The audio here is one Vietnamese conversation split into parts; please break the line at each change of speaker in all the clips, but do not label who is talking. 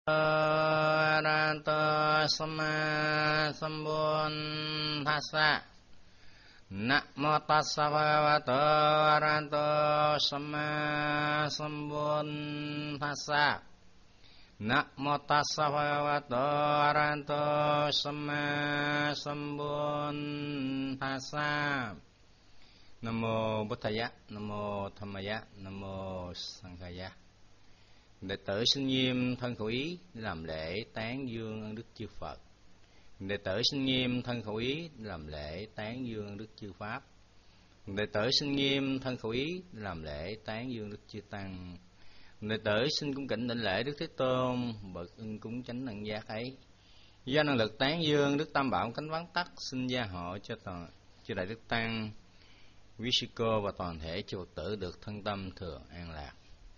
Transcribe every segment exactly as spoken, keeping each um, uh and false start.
Arahato Samma Sambuddhassa. Namo tassa bhagavato arahato samma sambuddhassa. Namo tassa bhagavato arahato samma sambuddhassa. Namo Buddhaya, Namo Dhammaya, Namo Sanghaya. Đệ tử xin nghiêm thân khẩu ý làm lễ tán dương ân đức chư Phật. Đệ tử xin nghiêm thân khẩu ý làm lễ tán dương ân đức chư Pháp. Đệ tử xin nghiêm thân khẩu ý làm lễ tán dương đức chư Tăng. Đệ tử xin cung kính đảnh lễ Đức Thế Tôn bậc ưng cúng chánh đẳng giác ấy. Do năng lực tán dương Đức Tam Bảo cánh vắng tắc, xin gia hộ cho toàn chư Đại Đức Tăng, quý sư cô và toàn thể chư Phật tử được thân tâm thường an lạc.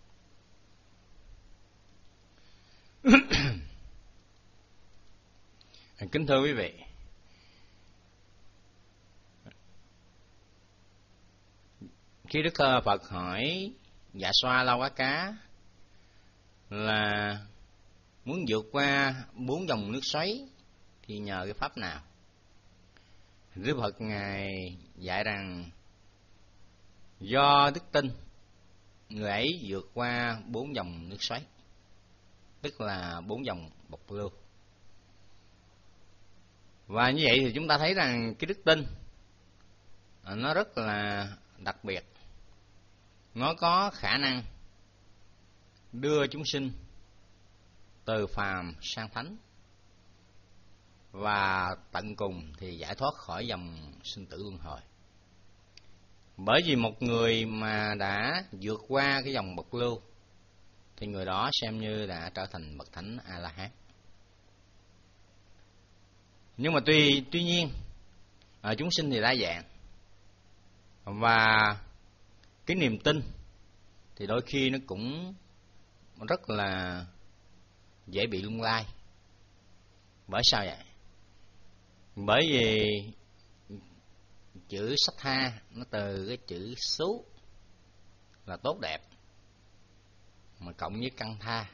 Kính thưa quý vị, khi Đức Phật hỏi Dạ Xoa La Quá Cá là muốn vượt qua bốn dòng nước xoáy thì nhờ cái pháp nào? Đức Phật Ngài dạy rằng do đức tin người ấy vượt qua bốn dòng nước xoáy, tức là bốn dòng bộc lưu. Và như vậy thì chúng ta thấy rằng cái đức tin nó rất là đặc biệt. Nó có khả năng đưa chúng sinh từ phàm sang thánh, và tận cùng thì giải thoát khỏi dòng sinh tử luân hồi. Bởi vì một người mà đã vượt qua cái dòng bộc lưu thì người đó xem như đã trở thành bậc thánh A-la-hán. Nhưng mà tuy tuy nhiên à, chúng sinh thì đa dạng, và cái niềm tin thì đôi khi nó cũng rất là dễ bị lung lay. Bởi sao vậy? Bởi vì chữ Sách Tha nó từ cái chữ xú là tốt đẹp, mà cộng với căn tha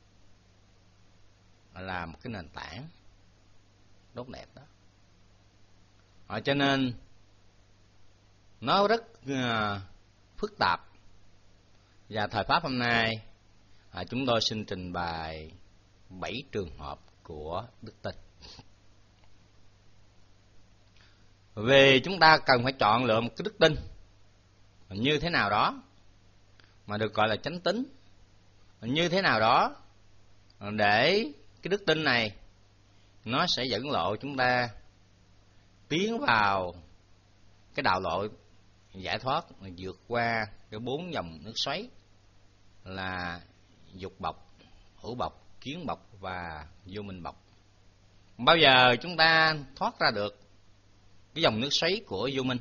là một cái nền tảng tốt đẹp đó. À, cho nên nó rất uh, phức tạp. Và thời pháp hôm nay à, chúng tôi xin trình bày bảy trường hợp của đức tin. Vì chúng ta cần phải chọn lựa một cái đức tin như thế nào đó mà được gọi là chánh tín, như thế nào đó để cái đức tin này nó sẽ dẫn lộ chúng ta tiến vào cái đạo lộ giải thoát, vượt qua cái bốn dòng nước xoáy là dục bộc, hữu bộc, kiến bộc và vô minh bộc. Bao giờ chúng ta thoát ra được cái dòng nước xoáy của vô minh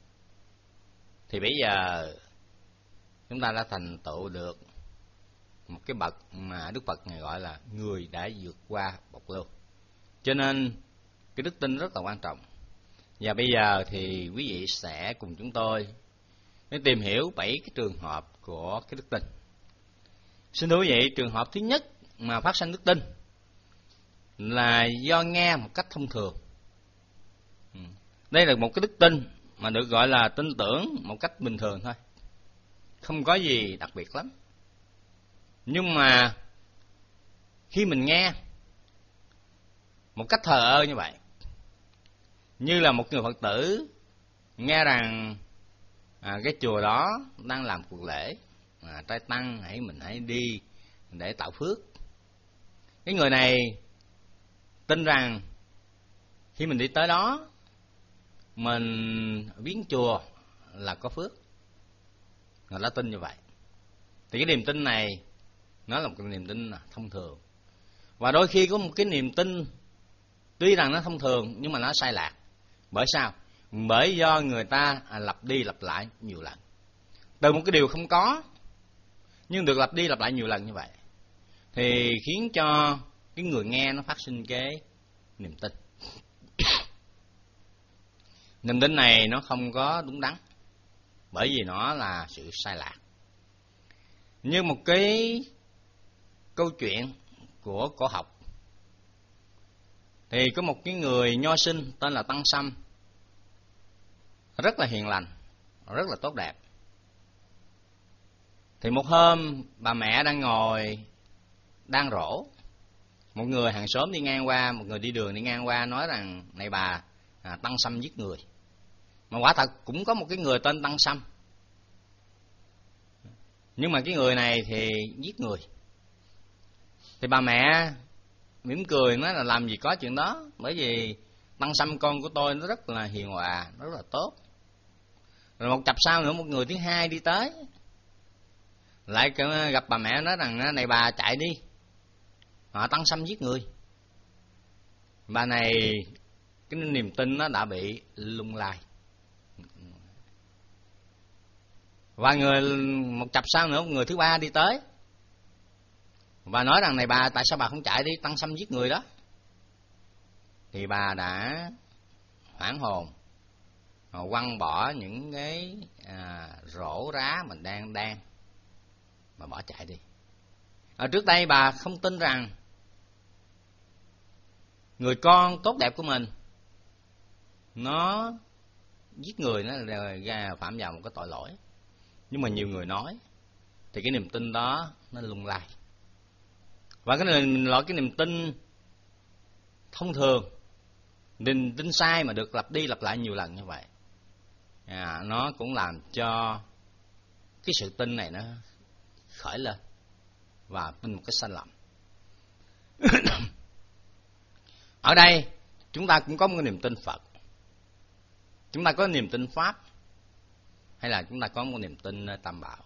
thì bây giờ chúng ta đã thành tựu được một cái bậc mà Đức Phật Ngài gọi là người đã vượt qua bộc lưu. Cho nên cái đức tin rất là quan trọng. Và bây giờ thì quý vị sẽ cùng chúng tôi để tìm hiểu bảy cái trường hợp của cái đức tin. Xin thưa quý vị, trường hợp thứ nhất mà phát sinh đức tin là do nghe một cách thông thường. Đây là một cái đức tin mà được gọi là tin tưởng một cách bình thường thôi, không có gì đặc biệt lắm. Nhưng mà khi mình nghe một cách thờ ơ như vậy, như là một người Phật tử nghe rằng à, cái chùa đó đang làm cuộc lễ à, trai tăng, hãy mình hãy đi để tạo phước. Cái người này tin rằng khi mình đi tới đó, mình viếng chùa là có phước. Người ta tin như vậy. Thì cái niềm tin này nó là một cái niềm tin thông thường. Và đôi khi có một cái niềm tin tuy rằng nó thông thường nhưng mà nó sai lạc. Bởi sao? Bởi do người ta lặp đi lặp lại nhiều lần. Từ một cái điều không có nhưng được lặp đi lặp lại nhiều lần như vậy thì khiến cho cái người nghe nó phát sinh cái niềm tin. Niềm tin này nó không có đúng đắn, bởi vì nó là sự sai lạc. Như một cái câu chuyện của cổ học. Thì có một cái người nho sinh tên là Tăng Sâm, rất là hiền lành, rất là tốt đẹp. Thì một hôm bà mẹ đang ngồi đang rổ, một người hàng xóm đi ngang qua, một người đi đường đi ngang qua nói rằng này bà, à, Tăng Sâm giết người. Mà quả thật cũng có một cái người tên Tăng Sâm, nhưng mà cái người này thì giết người. Thì bà mẹ mỉm cười nói là làm gì có chuyện đó, bởi vì Tăng Sâm con của tôi nó rất là hiền hòa, rất là tốt. Rồi một chập sau nữa một người thứ hai đi tới, lại gặp bà mẹ nói rằng này bà chạy đi, họ Tăng Sâm giết người. Bà này cái niềm tin nó đã bị lung lay. Và người một chập sau nữa một người thứ ba đi tới và nói rằng này bà, tại sao bà không chạy đi, Tăng Sâm giết người đó. Thì bà đã hoảng hồn, quăng bỏ những cái à, rổ rá mình đang đang mà bỏ chạy đi. Ở trước đây bà không tin rằng người con tốt đẹp của mình nó giết người, nó ra phạm vào một cái tội lỗi. Nhưng mà nhiều người nói thì cái niềm tin đó nó lung lay. Và cái loại cái niềm tin thông thường, niềm tin sai mà được lặp đi lặp lại nhiều lần như vậy, à, nó cũng làm cho cái sự tin này nó khởi lên và tin một cái sai lầm. Ở đây chúng ta cũng có một cái niềm tin Phật, chúng ta có niềm tin Pháp, hay là chúng ta có một niềm tin Tam Bảo.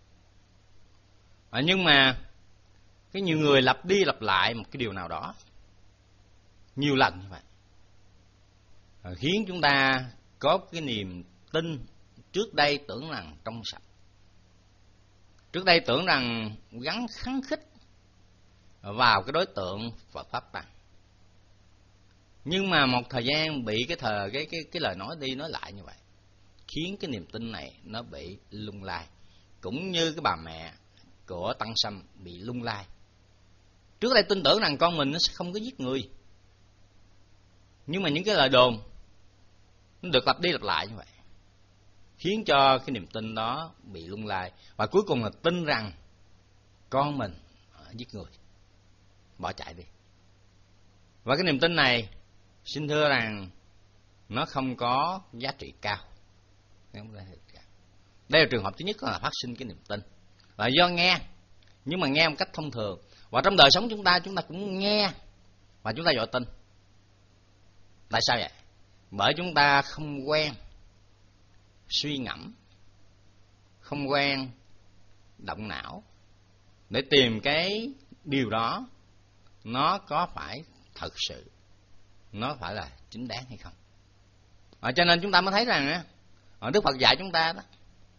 À, nhưng mà cái nhiều người lặp đi lặp lại một cái điều nào đó nhiều lần như vậy, à, khiến chúng ta có cái niềm tin trước đây tưởng rằng trong sạch, trước đây tưởng rằng gắn khắng khích vào cái đối tượng Phật Pháp Tăng. Nhưng mà một thời gian bị cái thời cái cái cái lời nói đi nói lại như vậy, khiến cái niềm tin này nó bị lung lay, cũng như cái bà mẹ của Tăng Sâm bị lung lay. Trước đây tin tưởng rằng con mình nó sẽ không có giết người, nhưng mà những cái lời đồn nó được lặp đi lặp lại như vậy, khiến cho cái niềm tin đó bị lung lay, và cuối cùng là tin rằng con mình giết người, bỏ chạy đi. Và cái niềm tin này xin thưa rằng nó không có giá trị cao. Đây là trường hợp thứ nhất, là phát sinh cái niềm tin là do nghe, nhưng mà nghe một cách thông thường. Và trong đời sống chúng ta, chúng ta cũng nghe và chúng ta dội tin. Tại sao vậy? Bởi chúng ta không quen suy ngẫm, không quen động não để tìm cái điều đó nó có phải thật sự, nó phải là chính đáng hay không. À, cho nên chúng ta mới thấy rằng ở Đức Phật dạy chúng ta đó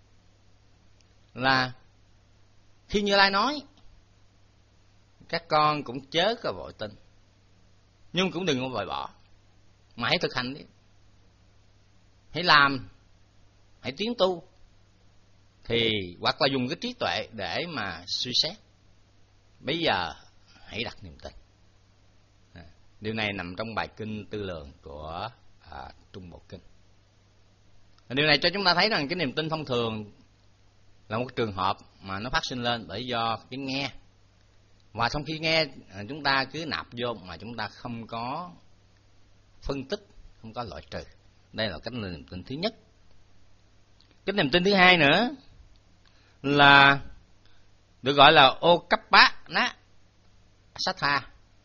là khi Như Lai nói các con cũng chớ có vội tin, nhưng cũng đừng có vội bỏ, mà hãy thực hành đi, hãy làm, hãy tiến tu, thì hoặc là dùng cái trí tuệ để mà suy xét. Bây giờ hãy đặt niềm tin. À, điều này nằm trong bài kinh Tư Lượng của à, Trung Bộ Kinh. Điều này cho chúng ta thấy rằng cái niềm tin thông thường là một trường hợp mà nó phát sinh lên bởi do cái nghe. Và trong khi nghe chúng ta cứ nạp vô mà chúng ta không có phân tích, không có loại trừ. Đây là cái niềm tin thứ nhất. Cái niềm tin thứ hai nữa là được gọi là Okappana Sattha.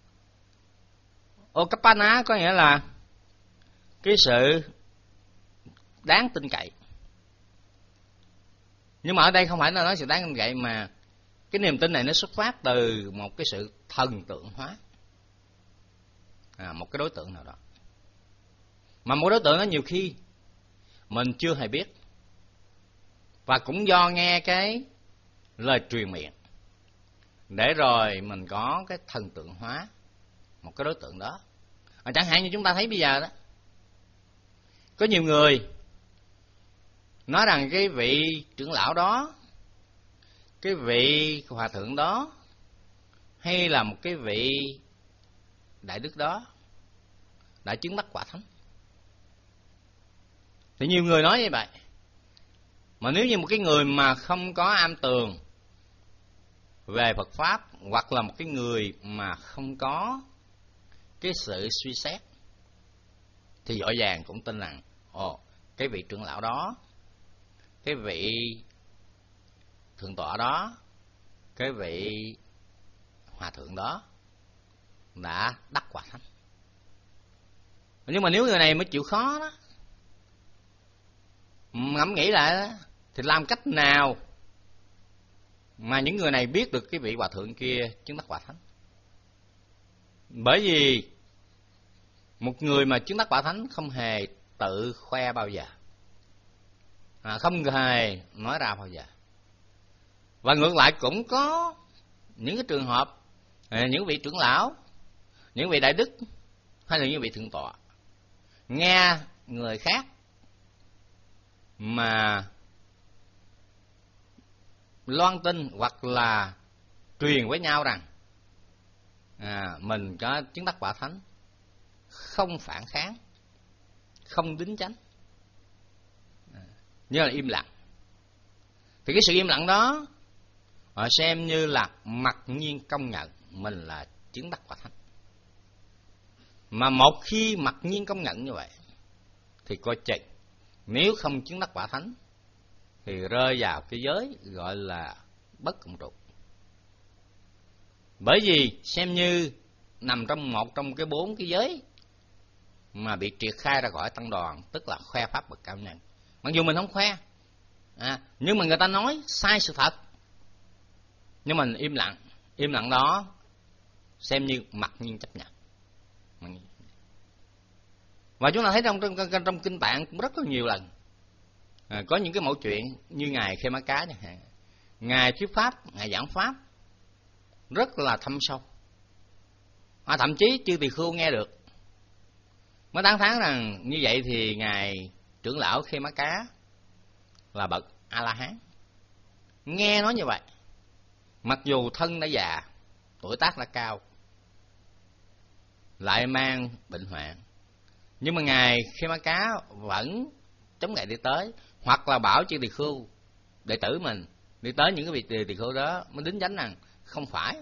Okappana có nghĩa là cái sự đáng tin cậy. Nhưng mà ở đây không phải là nói sự đáng tin cậy, mà cái niềm tin này nó xuất phát từ một cái sự thần tượng hóa à, một cái đối tượng nào đó. Mà một đối tượng đó nhiều khi mình chưa hề biết, và cũng do nghe cái lời truyền miệng để rồi mình có cái thần tượng hóa một cái đối tượng đó. À, chẳng hạn như chúng ta thấy bây giờ đó, có nhiều người nói rằng cái vị trưởng lão đó, cái vị hòa thượng đó, hay là một cái vị đại đức đó đã chứng đắc quả thánh. Thì nhiều người nói như vậy. Mà nếu như một cái người mà không có am tường về Phật Pháp, hoặc là một cái người mà không có cái sự suy xét, thì rõ ràng cũng tin rằng ồ, cái vị trưởng lão đó, cái vị thượng tọa đó, cái vị hòa thượng đó đã đắc quả thánh. Nhưng mà nếu người này mới chịu khó đó, ngẫm nghĩ lại đó, thì làm cách nào mà những người này biết được cái vị hòa thượng kia chứng đắc quả thánh? Bởi vì một người mà chứng đắc quả thánh không hề tự khoe bao giờ, à, không hề nói ra bao giờ. Và ngược lại cũng có những cái trường hợp, những vị trưởng lão, những vị đại đức hay là những vị thượng tọa nghe người khác mà loan tin hoặc là truyền với nhau rằng à, mình có chứng đắc quả thánh, không phản kháng, không đính chánh, à, như là im lặng. Thì cái sự im lặng đó họ xem như là mặc nhiên công nhận mình là chứng đắc quả thánh. Mà một khi mặc nhiên công nhận như vậy thì coi chừng nếu không chứng đắc quả thánh thì rơi vào cái giới gọi là bất cộng trụ. Bởi vì xem như nằm trong một trong cái bốn cái giới mà bị triệt khai ra khỏi tăng đoàn, tức là khoe pháp bậc cao nhân. Mặc dù mình không khoe, à, nhưng mà người ta nói sai sự thật, nhưng mình im lặng. Im lặng đó xem như mặc nhiên chấp nhận. Và chúng ta thấy trong trong, trong kinh Tạng cũng rất là nhiều lần, à, có những cái mẫu chuyện như ngài Khê Mã Cá chẳng hạn, ngài thuyết pháp, ngài giảng pháp rất là thâm sâu, à, thậm chí chư tỳ khưu nghe được mới tán thán rằng như vậy thì ngài trưởng lão Khê Mã Cá là bậc A La Hán. Nghe nói như vậy, mặc dù thân đã già, tuổi tác đã cao, lại mang bệnh hoạn, nhưng mà ngài Khê Mã Cá vẫn chống gậy đi tới, hoặc là bảo chư tỳ khưu đệ tử mình đi tới những cái vị tỳ khưu đó mới đính chánh rằng không phải.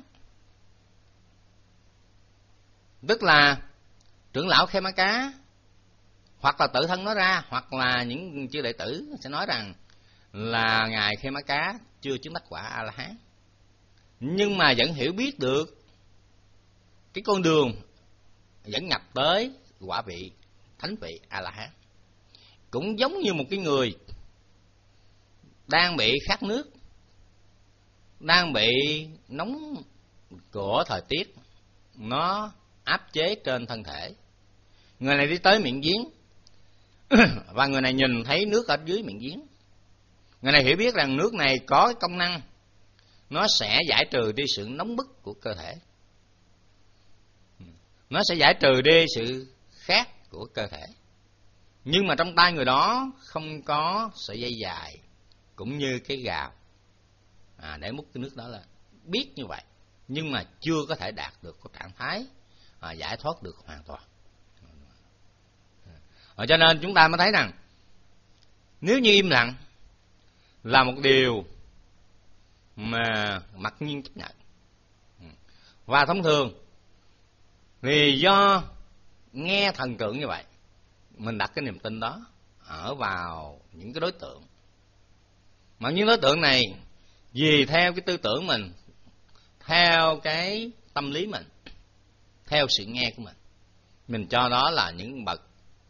Tức là trưởng lão Khê Mã Cá hoặc là tự thân nói ra, hoặc là những chư đệ tử sẽ nói rằng là ngài Khê Mã Cá chưa chứng đắc quả A La Hán, nhưng mà vẫn hiểu biết được cái con đường dẫn nhập tới quả vị thánh vị A La Hán. Cũng giống như một cái người đang bị khát nước, đang bị nóng của thời tiết nó áp chế trên thân thể. Người này đi tới miệng giếng và người này nhìn thấy nước ở dưới miệng giếng. Người này hiểu biết rằng nước này có cái công năng nó sẽ giải trừ đi sự nóng bức của cơ thể, nó sẽ giải trừ đi sự khát của cơ thể. Nhưng mà trong tay người đó không có sợi dây dài cũng như cái gào à, để múc cái nước đó, là biết như vậy nhưng mà chưa có thể đạt được cái trạng thái à, giải thoát được hoàn toàn. à, Cho nên chúng ta mới thấy rằng nếu như im lặng là một điều mà mặc nhiên chấp nhận. Và thông thường vì do nghe thần tượng như vậy, mình đặt cái niềm tin đó ở vào những cái đối tượng, mà những đối tượng này vì theo cái tư tưởng mình, theo cái tâm lý mình, theo sự nghe của mình, mình cho đó là những bậc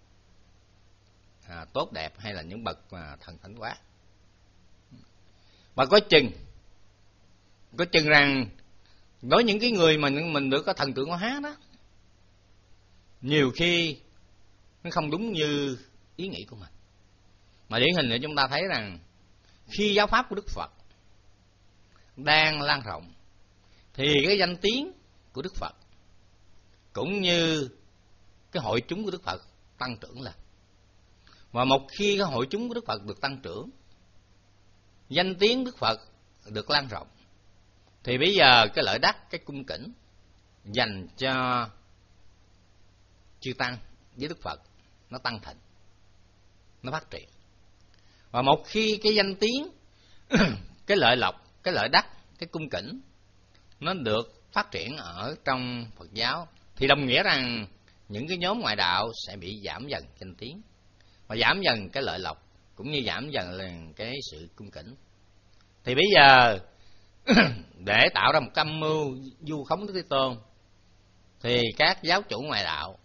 à, tốt đẹp hay là những bậc à, thần thánh quá. Và có chừng có chừng rằng đối với những cái người mà mình được có thần tượng hóa đó, nhiều khi nó không đúng như ý nghĩ của mình. Mà điển hình để chúng ta thấy rằng khi giáo pháp của Đức Phật đang lan rộng thì cái danh tiếng của Đức Phật cũng như cái hội chúng của Đức Phật tăng trưởng lên. Và một khi cái hội chúng của Đức Phật được tăng trưởng, danh tiếng Đức Phật được lan rộng, thì bây giờ cái lợi đắc, cái cung kính dành cho chư tăng với Đức Phật nó tăng thịnh, nó phát triển. Và một khi cái danh tiếng, cái lợi lộc, cái lợi đắc, cái cung kính nó được phát triển ở trong Phật giáo, thì đồng nghĩa rằng những cái nhóm ngoại đạo sẽ bị giảm dần danh tiếng, và giảm dần cái lợi lộc, cũng như giảm dần là cái sự cung kính. Thì bây giờ để tạo ra một âm mưu vu khống Đức Thế Tôn, thì các giáo chủ ngoại đạo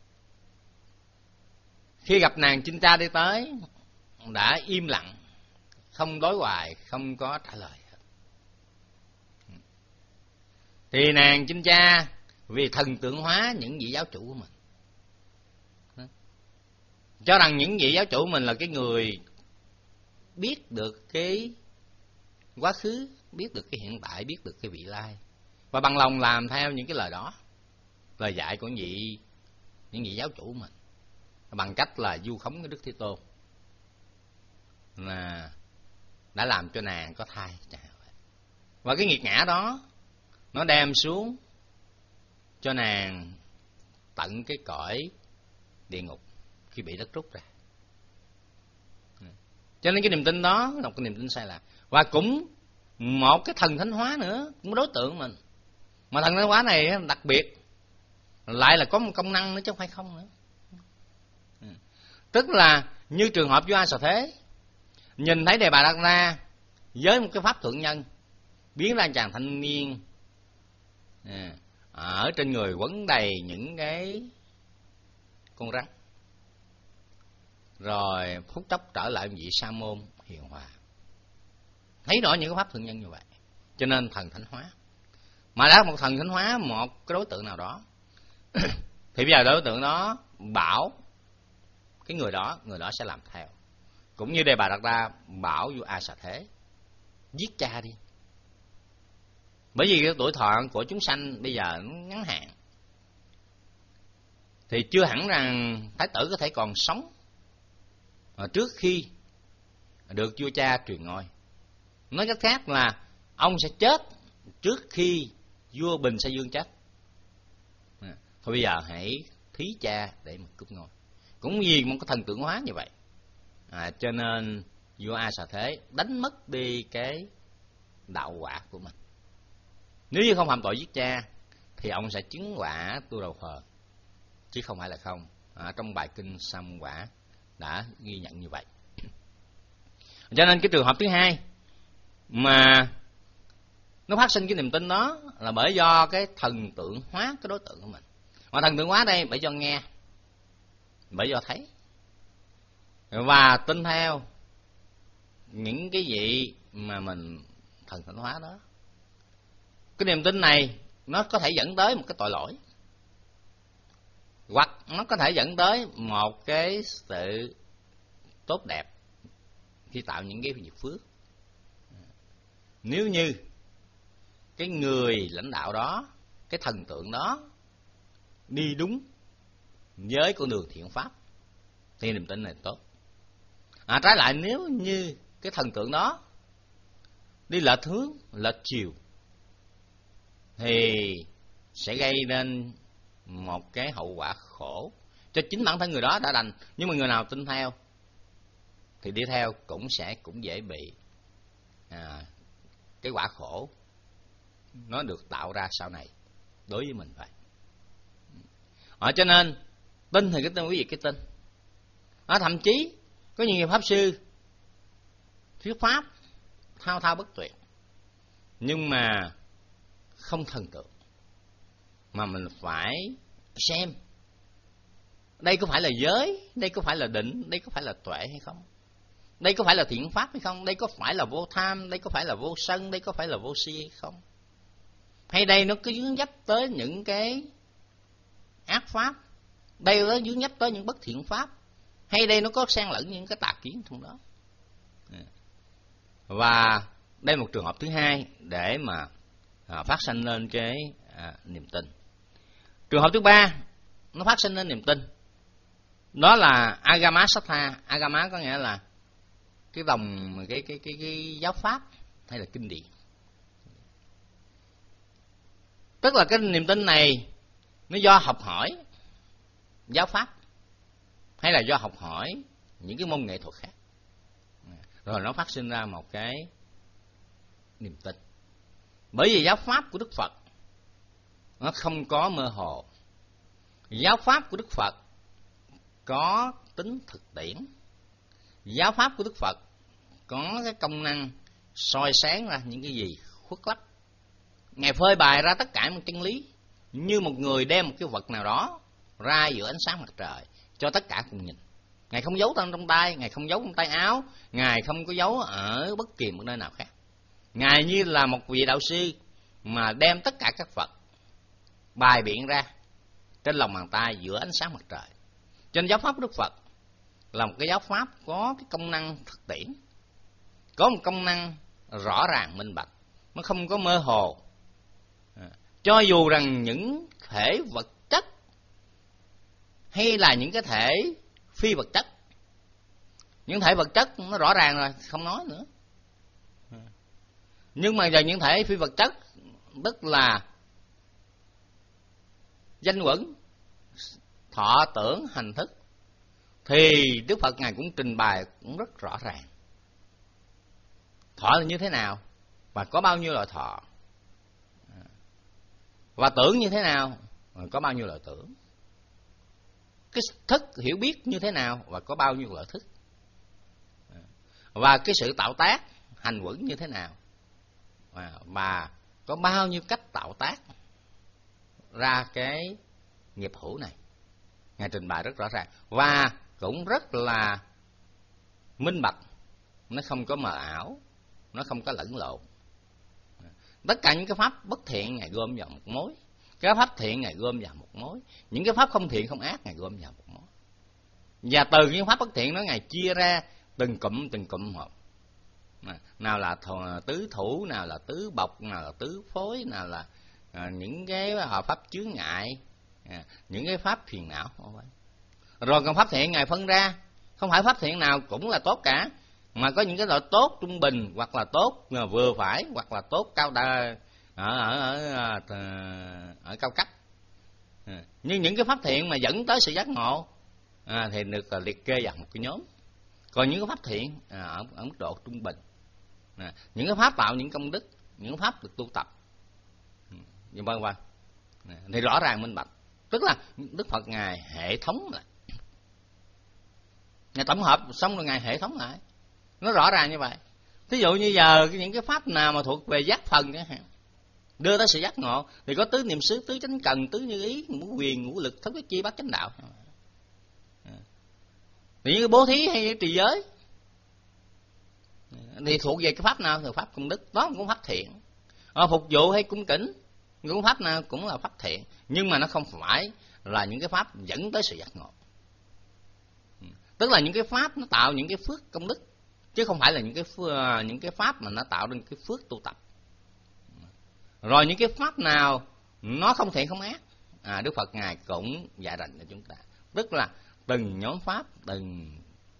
khi gặp nàng Chinh Cha đi tới đã im lặng, không đối hoài, không có trả lời. Thì nàng Chinh Cha vì thần tượng hóa những vị giáo chủ của mình, cho rằng những vị giáo chủ mình là cái người biết được cái quá khứ, biết được cái hiện tại, biết được cái vị lai, và bằng lòng làm theo những cái lời đó, lời dạy của những vị những vị giáo chủ mình, bằng cách là vu khống cái Đức Thế Tôn, là đã làm cho nàng có thai. Và cái nghiệt ngã đó nó đem xuống cho nàng tận cái cõi địa ngục khi bị đất rút ra. Cho nên cái niềm tin đó là một cái niềm tin sai lạc. Và cũng một cái thần thánh hóa nữa, cũng đối tượng mình, mà thần thánh hóa này đặc biệt lại là có một công năng nữa chứ không phải không nữa. Tức là như trường hợp vua A Xà Thế nhìn thấy Đề Bà Đạt Đa với một cái pháp thượng nhân biến ra chàng thanh niên ở trên người quấn đầy những cái con rắn, rồi phút chốc trở lại vị sa môn hiền hòa. Thấy rõ những cái pháp thượng nhân như vậy, cho nên thần thánh hóa. Mà đã một thần thánh hóa một cái đối tượng nào đó thì bây giờ đối tượng đó bảo cái người đó, người đó sẽ làm theo. Cũng như Đề Bà Đạt Đa bảo vua A Xà Thế giết cha đi, bởi vì cái tuổi thọ của chúng sanh bây giờ nó ngắn hạn, thì chưa hẳn rằng thái tử có thể còn sống trước khi được vua cha truyền ngôi. Nói cách khác là ông sẽ chết trước khi vua Bình Sa Dương chết. Thôi bây giờ hãy thí cha để mà cướp ngôi. Cũng vì một cái thần tượng hóa như vậy, à, cho nên vua A Xà Thế đánh mất đi cái đạo quả của mình. Nếu như không phạm tội giết cha thì ông sẽ chứng quả tu đầu phờ, chứ không phải là không. À, trong bài kinh Sa Môn Quả đã ghi nhận như vậy. Cho nên cái trường hợp thứ hai mà nó phát sinh cái niềm tin đó là bởi do cái thần tượng hóa cái đối tượng của mình. Mà thần tượng hóa đây bởi do nghe, bởi do thấy, và tin theo những cái gì mà mình thần thánh hóa đó. Cái niềm tin này nó có thể dẫn tới một cái tội lỗi, hoặc nó có thể dẫn tới một cái sự tốt đẹp khi tạo những cái việc phước. Nếu như cái người lãnh đạo đó, cái thần tượng đó đi đúng với con đường thiện pháp thì niềm tin này tốt. À, trái lại nếu như cái thần tượng đó đi lệch hướng, lệch chiều thì sẽ gây nên một cái hậu quả khổ cho chính bản thân người đó đã đành, nhưng mà người nào tin theo thì đi theo cũng sẽ cũng dễ bị à, cái quả khổ nó được tạo ra sau này đối với mình vậy. À, cho nên tin thì cái tin, quý vị cái tin. À, thậm chí có nhiều pháp sư thuyết pháp thao thao bất tuyệt, nhưng mà không thần tượng, mà mình phải xem đây có phải là giới, đây có phải là định, đây có phải là tuệ hay không, đây có phải là thiện pháp hay không, đây có phải là vô tham, đây có phải là vô sân, đây có phải là vô si hay không, hay đây nó cứ dướng dấp tới những cái ác pháp, đây nó dướng dấp tới những bất thiện pháp, hay đây nó có xen lẫn những cái tà kiến trong đó. Và đây là một trường hợp thứ hai để mà à, phát sinh lên cái à, niềm tin. Trường hợp thứ ba nó phát sinh lên niềm tin, đó là Agama Sattha. Agama có nghĩa là cái dòng cái cái cái cái giáo pháp hay là kinh điển. Tức là cái niềm tin này nó do học hỏi giáo pháp, hay là do học hỏi những cái môn nghệ thuật khác, rồi nó phát sinh ra một cái niềm tin. Bởi vì giáo pháp của Đức Phật nó không có mơ hồ. Giáo pháp của Đức Phật có tính thực tiễn. Giáo pháp của Đức Phật có cái công năng soi sáng ra những cái gì khuất lấp. Ngài phơi bày ra tất cả một chân lý, như một người đem một cái vật nào đó ra giữa ánh sáng mặt trời cho tất cả cùng nhìn. Ngài không giấu trong trong tay, Ngài không giấu trong tay áo, Ngài không có giấu ở bất kỳ một nơi nào khác. Ngài như là một vị đạo sư mà đem tất cả các vật bài biện ra trên lòng bàn tay giữa ánh sáng mặt trời. Trên giáo pháp của Đức Phật là một cái giáo pháp có cái công năng thực tiễn, có một công năng rõ ràng minh bạch, nó không có mơ hồ. Cho dù rằng những thể vật chất hay là những cái thể phi vật chất, những thể vật chất nó rõ ràng rồi, không nói nữa. Nhưng mà giờ những thể phi vật chất, tức là danh quẩn, thọ tưởng, hành thức, thì Đức Phật Ngài cũng trình bày cũng rất rõ ràng. Thọ là như thế nào, và có bao nhiêu loại thọ, và tưởng như thế nào, và có bao nhiêu loại tưởng. Cái thức hiểu biết như thế nào, và có bao nhiêu loại thức. Và cái sự tạo tác hành quẩn như thế nào, và có bao nhiêu cách tạo tác ra cái nghiệp hữu này. Ngài trình bày rất rõ ràng và cũng rất là minh bạch, nó không có mờ ảo, nó không có lẫn lộn. Tất cả những cái pháp bất thiện Ngài gom vào một mối, cái pháp thiện Ngài gom vào một mối, những cái pháp không thiện không ác Ngài gom vào một mối. Và từ những pháp bất thiện đó Ngài chia ra từng cụm từng cụm một. Nào là tứ thủ, nào là tứ bộc, nào là tứ phối, nào là à, những cái pháp chướng ngại, à, những cái pháp phiền não. Rồi còn pháp thiện Ngài phân ra, không phải pháp thiện nào cũng là tốt cả, mà có những cái loại tốt trung bình, hoặc là tốt vừa phải, hoặc là tốt cao đa, ở, ở, ở, ở, ở cao cấp. À, nhưng những cái pháp thiện mà dẫn tới sự giác ngộ à, thì được liệt kê vào một cái nhóm. Còn những cái pháp thiện à, ở, ở mức độ trung bình, à, những cái pháp tạo những công đức, những cái pháp được tu tập, như vân vân, thì rõ ràng minh bạch. Tức là Đức Phật Ngài hệ thống lại, Ngài tổng hợp xong rồi Ngài hệ thống lại, nó rõ ràng như vậy. Thí dụ như giờ những cái pháp nào mà thuộc về giác phần chẳng hạn, đưa tới sự giác ngộ, thì có tứ niệm xứ, tứ chánh cần, tứ như ý, ngũ quyền, ngũ lực, thất chi, bát chánh đạo. Thì những cái bố thí hay trì giới thì thuộc về cái pháp nào? Thì pháp công đức, đó cũng pháp thiện. À, phục vụ hay cung kính, những pháp nào cũng là pháp thiện, nhưng mà nó không phải là những cái pháp dẫn tới sự giác ngộ. Tức là những cái pháp nó tạo những cái phước công đức, chứ không phải là những cái phước, những cái pháp mà nó tạo nên cái phước tu tập. Rồi những cái pháp nào nó không thiện không ác, à, Đức Phật Ngài cũng dạy rành cho chúng ta. Tức là từng nhóm pháp, từng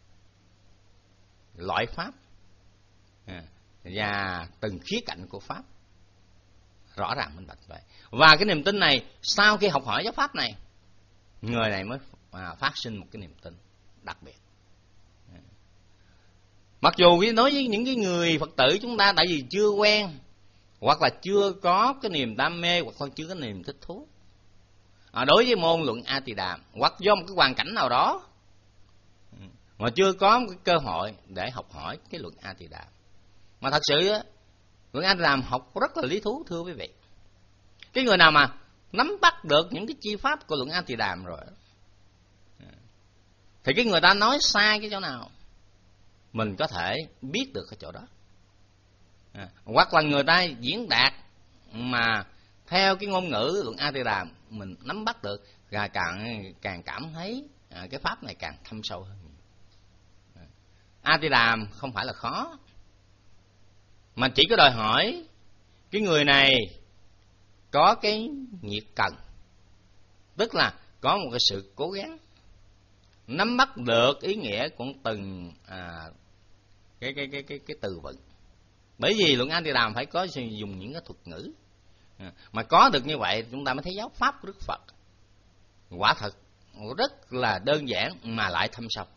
loại pháp, à, và từng khía cạnh của pháp rõ ràng minh bạch vậy. Và cái niềm tin này, sau khi học hỏi giáo pháp này, người này mới à, phát sinh một cái niềm tin đặc biệt. À. Mặc dù nói với những cái người Phật tử chúng ta, tại vì chưa quen, hoặc là chưa có cái niềm đam mê, hoặc là chưa có niềm thích thú à, đối với môn luận A Tỳ Đàm, hoặc do một cái hoàn cảnh nào đó mà chưa có một cái cơ hội để học hỏi cái luận A Tỳ Đàm. Mà thật sự á, luận A Tỳ Đàm học rất là lý thú, thưa quý vị. Cái người nào mà nắm bắt được những cái chi pháp của luận A Tỳ Đàm rồi, thì cái người ta nói sai cái chỗ nào, mình có thể biết được cái chỗ đó. À, hoặc là người ta diễn đạt mà theo cái ngôn ngữ luận A Tỳ Đàm, mình nắm bắt được, và càng càng cảm thấy à, cái pháp này càng thâm sâu hơn. À, A Tỳ Đàm không phải là khó, mà chỉ có đòi hỏi cái người này có cái nhiệt cần, tức là có một cái sự cố gắng nắm bắt được ý nghĩa của từng à, cái, cái cái cái cái từ vựng. Bởi vì luận A Tỳ Đàm phải có dùng những cái thuật ngữ, Mà có được như vậy chúng ta mới thấy giáo pháp của Đức Phật quả thật rất là đơn giản mà lại thâm sâu,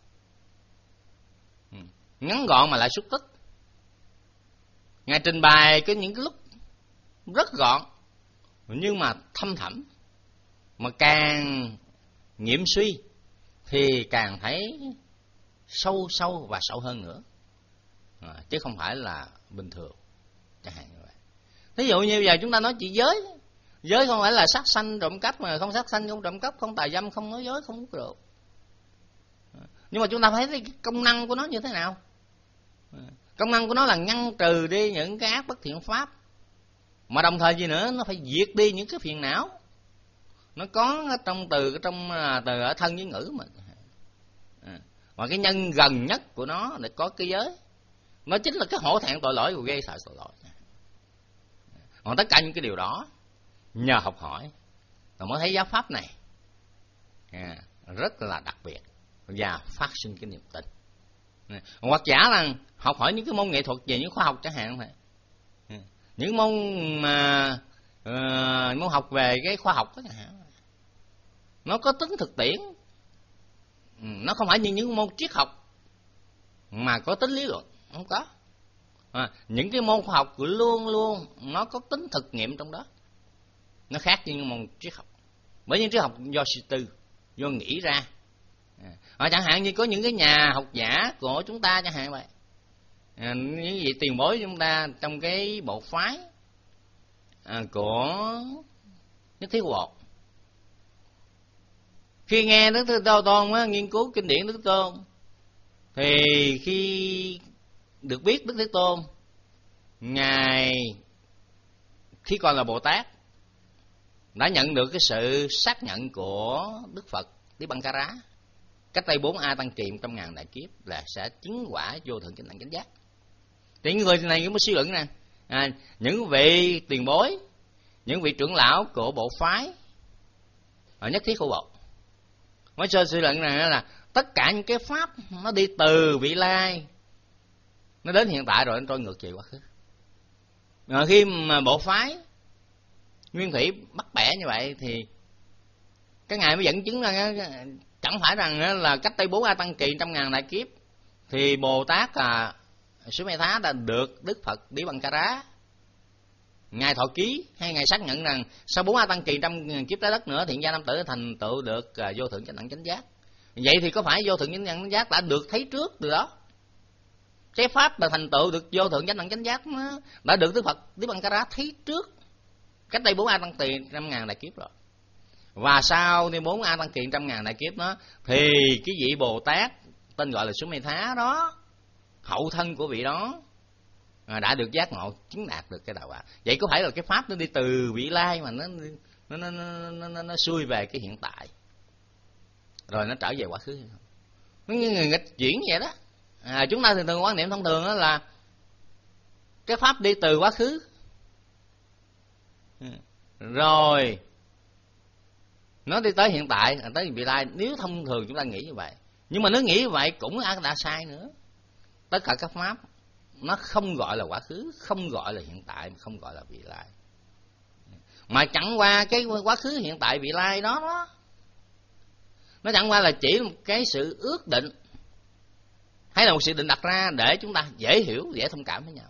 ngắn gọn mà lại xúc tích. Ngài trình bày có những cái lúc rất gọn nhưng mà thâm thẳm, mà càng nghiệm suy thì càng thấy sâu sâu và sâu hơn nữa, à, chứ không phải là bình thường chẳng hạn như vậy. Ví dụ như giờ chúng ta nói chuyện giới, giới không phải là sát sanh trộm cắp, mà không sát sanh không trộm cắp không tà dâm không nói dối không hút rượu, nhưng mà chúng ta thấy cái công năng của nó như thế nào. Công năng của nó là ngăn trừ đi những cái ác bất thiện pháp, mà đồng thời gì nữa, nó phải diệt đi những cái phiền não nó có trong từ trong từ ở thân với ngữ mình. Và cái nhân gần nhất của nó để có cái giới, nó chính là cái hổ thẹn tội lỗi và gây sợ tội lỗi. Còn tất cả những cái điều đó nhờ học hỏi rồi mới thấy giáo pháp này rất là đặc biệt và phát sinh cái niềm tin. Hoặc giả là học hỏi những cái môn nghệ thuật về những khoa học chẳng hạn, vậy những môn mà uh, môn học về cái khoa học đó chẳng hạn, nó có tính thực tiễn, nó không phải như những môn triết học mà có tính lý luận, không có. À, những cái môn khoa học luôn luôn nó có tính thực nghiệm trong đó, nó khác với những môn triết học, bởi những triết học do suy tư, do nghĩ ra. À, chẳng hạn như có những cái nhà học giả của chúng ta chẳng hạn vậy, à, những vị tiền bối chúng ta trong cái bộ phái à, của Nhất Thiết Bột, khi nghe Đức Thế Tôn á, nghiên cứu kinh điển Đức Thế Tôn, thì khi được biết Đức Thế Tôn ngài khi còn là Bồ Tát đã nhận được cái sự xác nhận của Đức Phật Dipankara cách đây bốn a tăng kỳ trong ngàn đại kiếp là sẽ chứng quả vô thượng chánh đẳng chánh giác. Thì những người này cũng có suy luận nè, à, những vị tiền bối, những vị trưởng lão của bộ phái ở Nhất Thiết Khu Bột mới sơ suy luận này là tất cả những cái pháp nó đi từ vị lai nó đến hiện tại rồi nó trôi ngược về quá khứ. Rồi khi mà bộ phái Nguyên Thủy bắt bẻ như vậy thì cái ngài mới dẫn chứng ra chẳng phải rằng là cách đây bốn a tăng kỳ trăm ngàn đại kiếp thì Bồ Tát à, Sư Mê Thá đã được Đức Phật Dipankara ngài thọ ký hay ngài xác nhận rằng sau bốn a tăng kỳ trăm kiếp trái đất nữa thiện gia nam tử thành tựu được à, vô thượng chánh đẳng chánh giác. Vậy thì có phải vô thượng chánh đẳng chánh giác đã được thấy trước từ đó? Cái pháp mà thành tựu được vô thượng chánh đẳng chánh giác nó đã được Đức Phật Dipankara thấy trước cách đây bốn a tăng kỳ trăm ngàn đại kiếp rồi. Và sau này bốn a tăng kỳ trăm ngàn đại kiếp đó thì cái vị Bồ Tát tên gọi là Sư Mê Thá đó, hậu thân của vị đó đã được giác ngộ chứng đạt được cái đạo quả. Vậy có phải là cái pháp nó đi từ vị lai mà nó nó nó nó, nó, nó xuôi về cái hiện tại rồi nó trở về quá khứ hay không? Nó như người nghịch chuyển vậy đó. À, chúng ta thường thường quan niệm thông thường đó là cái pháp đi từ quá khứ rồi nó đi tới hiện tại, tới vị lai. Nếu thông thường chúng ta nghĩ như vậy, nhưng mà nếu nghĩ như vậy cũng đã sai nữa. Tất cả các pháp nó không gọi là quá khứ, không gọi là hiện tại, không gọi là vị lai, mà chẳng qua cái quá khứ hiện tại vị lai đó đó, nó chẳng qua là chỉ một cái sự ước định hay là một sự định đặt ra để chúng ta dễ hiểu, dễ thông cảm với nhau.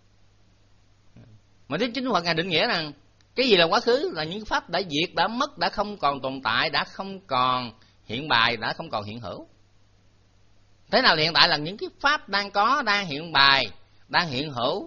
Mà đến chính Phật ngài định nghĩa rằng cái gì là quá khứ là những pháp đã diệt, đã mất, đã không còn tồn tại, đã không còn hiện bài, đã không còn hiện hữu. Thế nào là hiện tại? Là những cái pháp đang có, đang hiện bài, đang hiện hữu.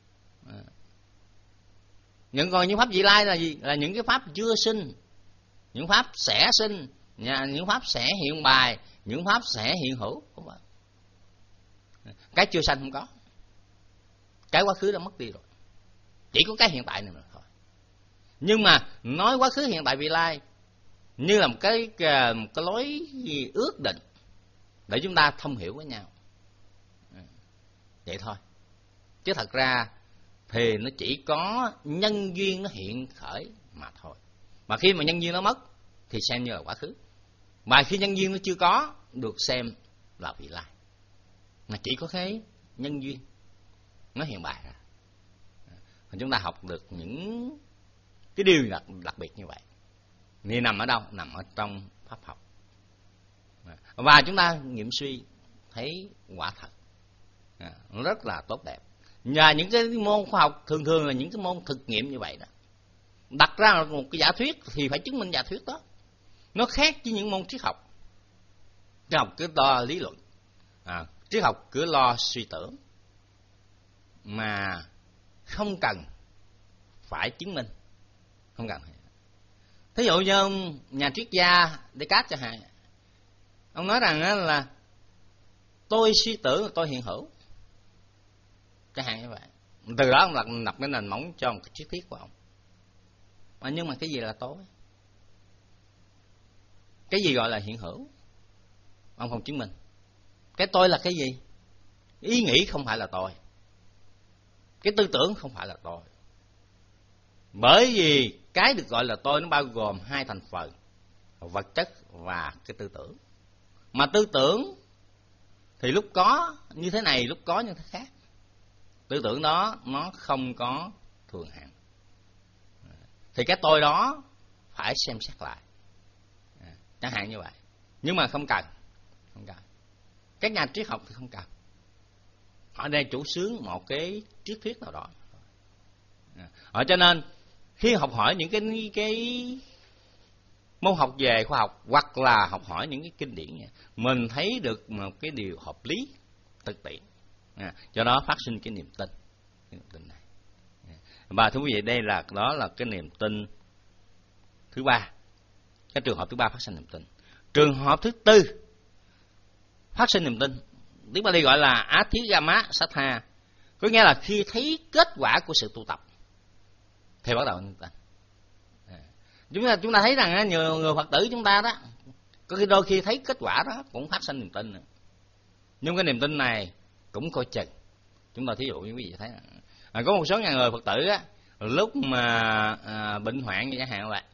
Những còn những pháp vị lai là gì? Là những cái pháp chưa sinh, những pháp sẽ sinh, những pháp sẽ hiện bài, những pháp sẽ hiện hữu. Không phải. Cái chưa sanh không có, cái quá khứ đã mất đi rồi, chỉ có cái hiện tại này thôi. Nhưng mà nói quá khứ hiện tại vị lai như là một cái, một cái lối ước định để chúng ta thông hiểu với nhau vậy thôi. Chứ thật ra thì nó chỉ có nhân duyên nó hiện khởi mà thôi. Mà khi mà nhân duyên nó mất thì xem như là quá khứ, mà khi nhân duyên nó chưa có được xem là vị lai. Mà chỉ có cái nhân duyên nó hiện bài ra. Chúng ta học được những Cái điều đặc, đặc biệt như vậy thì nằm ở đâu? Nằm ở trong pháp học. Và chúng ta nghiệm suy thấy quả thật rất là tốt đẹp. Và những cái môn khoa học thường thường là những cái môn thực nghiệm như vậy đó. Đặt ra một cái giả thuyết thì phải chứng minh giả thuyết đó. Nó khác với những môn triết học. Triết học cứ lo lý luận, à, triết học cứ lo suy tưởng, mà không cần phải chứng minh, không cần. Thí dụ như nhà triết gia Descartes chẳng hạn, ông nói rằng là tôi suy tưởng, tôi hiện hữu, chẳng hạn như vậy. Từ đó ông lập, lập cái nền móng cho một cái triết thuyết của ông. Mà nhưng mà cái gì là tôi? Cái gì gọi là hiện hữu? Ông không chứng minh. Cái tôi là cái gì? Ý nghĩ không phải là tôi. Cái tư tưởng không phải là tôi. Bởi vì cái được gọi là tôi nó bao gồm hai thành phần, vật chất và cái tư tưởng. Mà tư tưởng thì lúc có như thế này, lúc có như thế khác. Tư tưởng đó nó không có thường hạn. Thì cái tôi đó phải xem xét lại, chẳng hạn như vậy. Nhưng mà không cần, không cần. Các nhà triết học thì không cần. Họ đang chủ xướng một cái triết thuyết nào đó. Họ cho nên khi học hỏi những cái cái môn học về khoa học hoặc là học hỏi những cái kinh điển này, mình thấy được một cái điều hợp lý, thực tiễn. À, do đó phát sinh cái niềm tin, cái niềm tin này. Và thưa quý vị, đây là đó là cái niềm tin thứ ba, cái trường hợp thứ ba phát sinh niềm tin. Trường hợp thứ tư phát sinh niềm tin, tiếng Bali gọi là Athigama Sattha, có nghĩa là khi thấy kết quả của sự tu tập thì bắt đầu niềm tin. Chúng ta chúng ta thấy rằng nhiều người Phật tử chúng ta đó, có khi đôi khi thấy kết quả đó cũng phát sinh niềm tin. Nhưng cái niềm tin này cũng coi chừng. Chúng ta thí dụ như quý vị thấy, à, có một số nhà người Phật tử á, lúc mà à, bệnh hoạn như chẳng hạn vậy,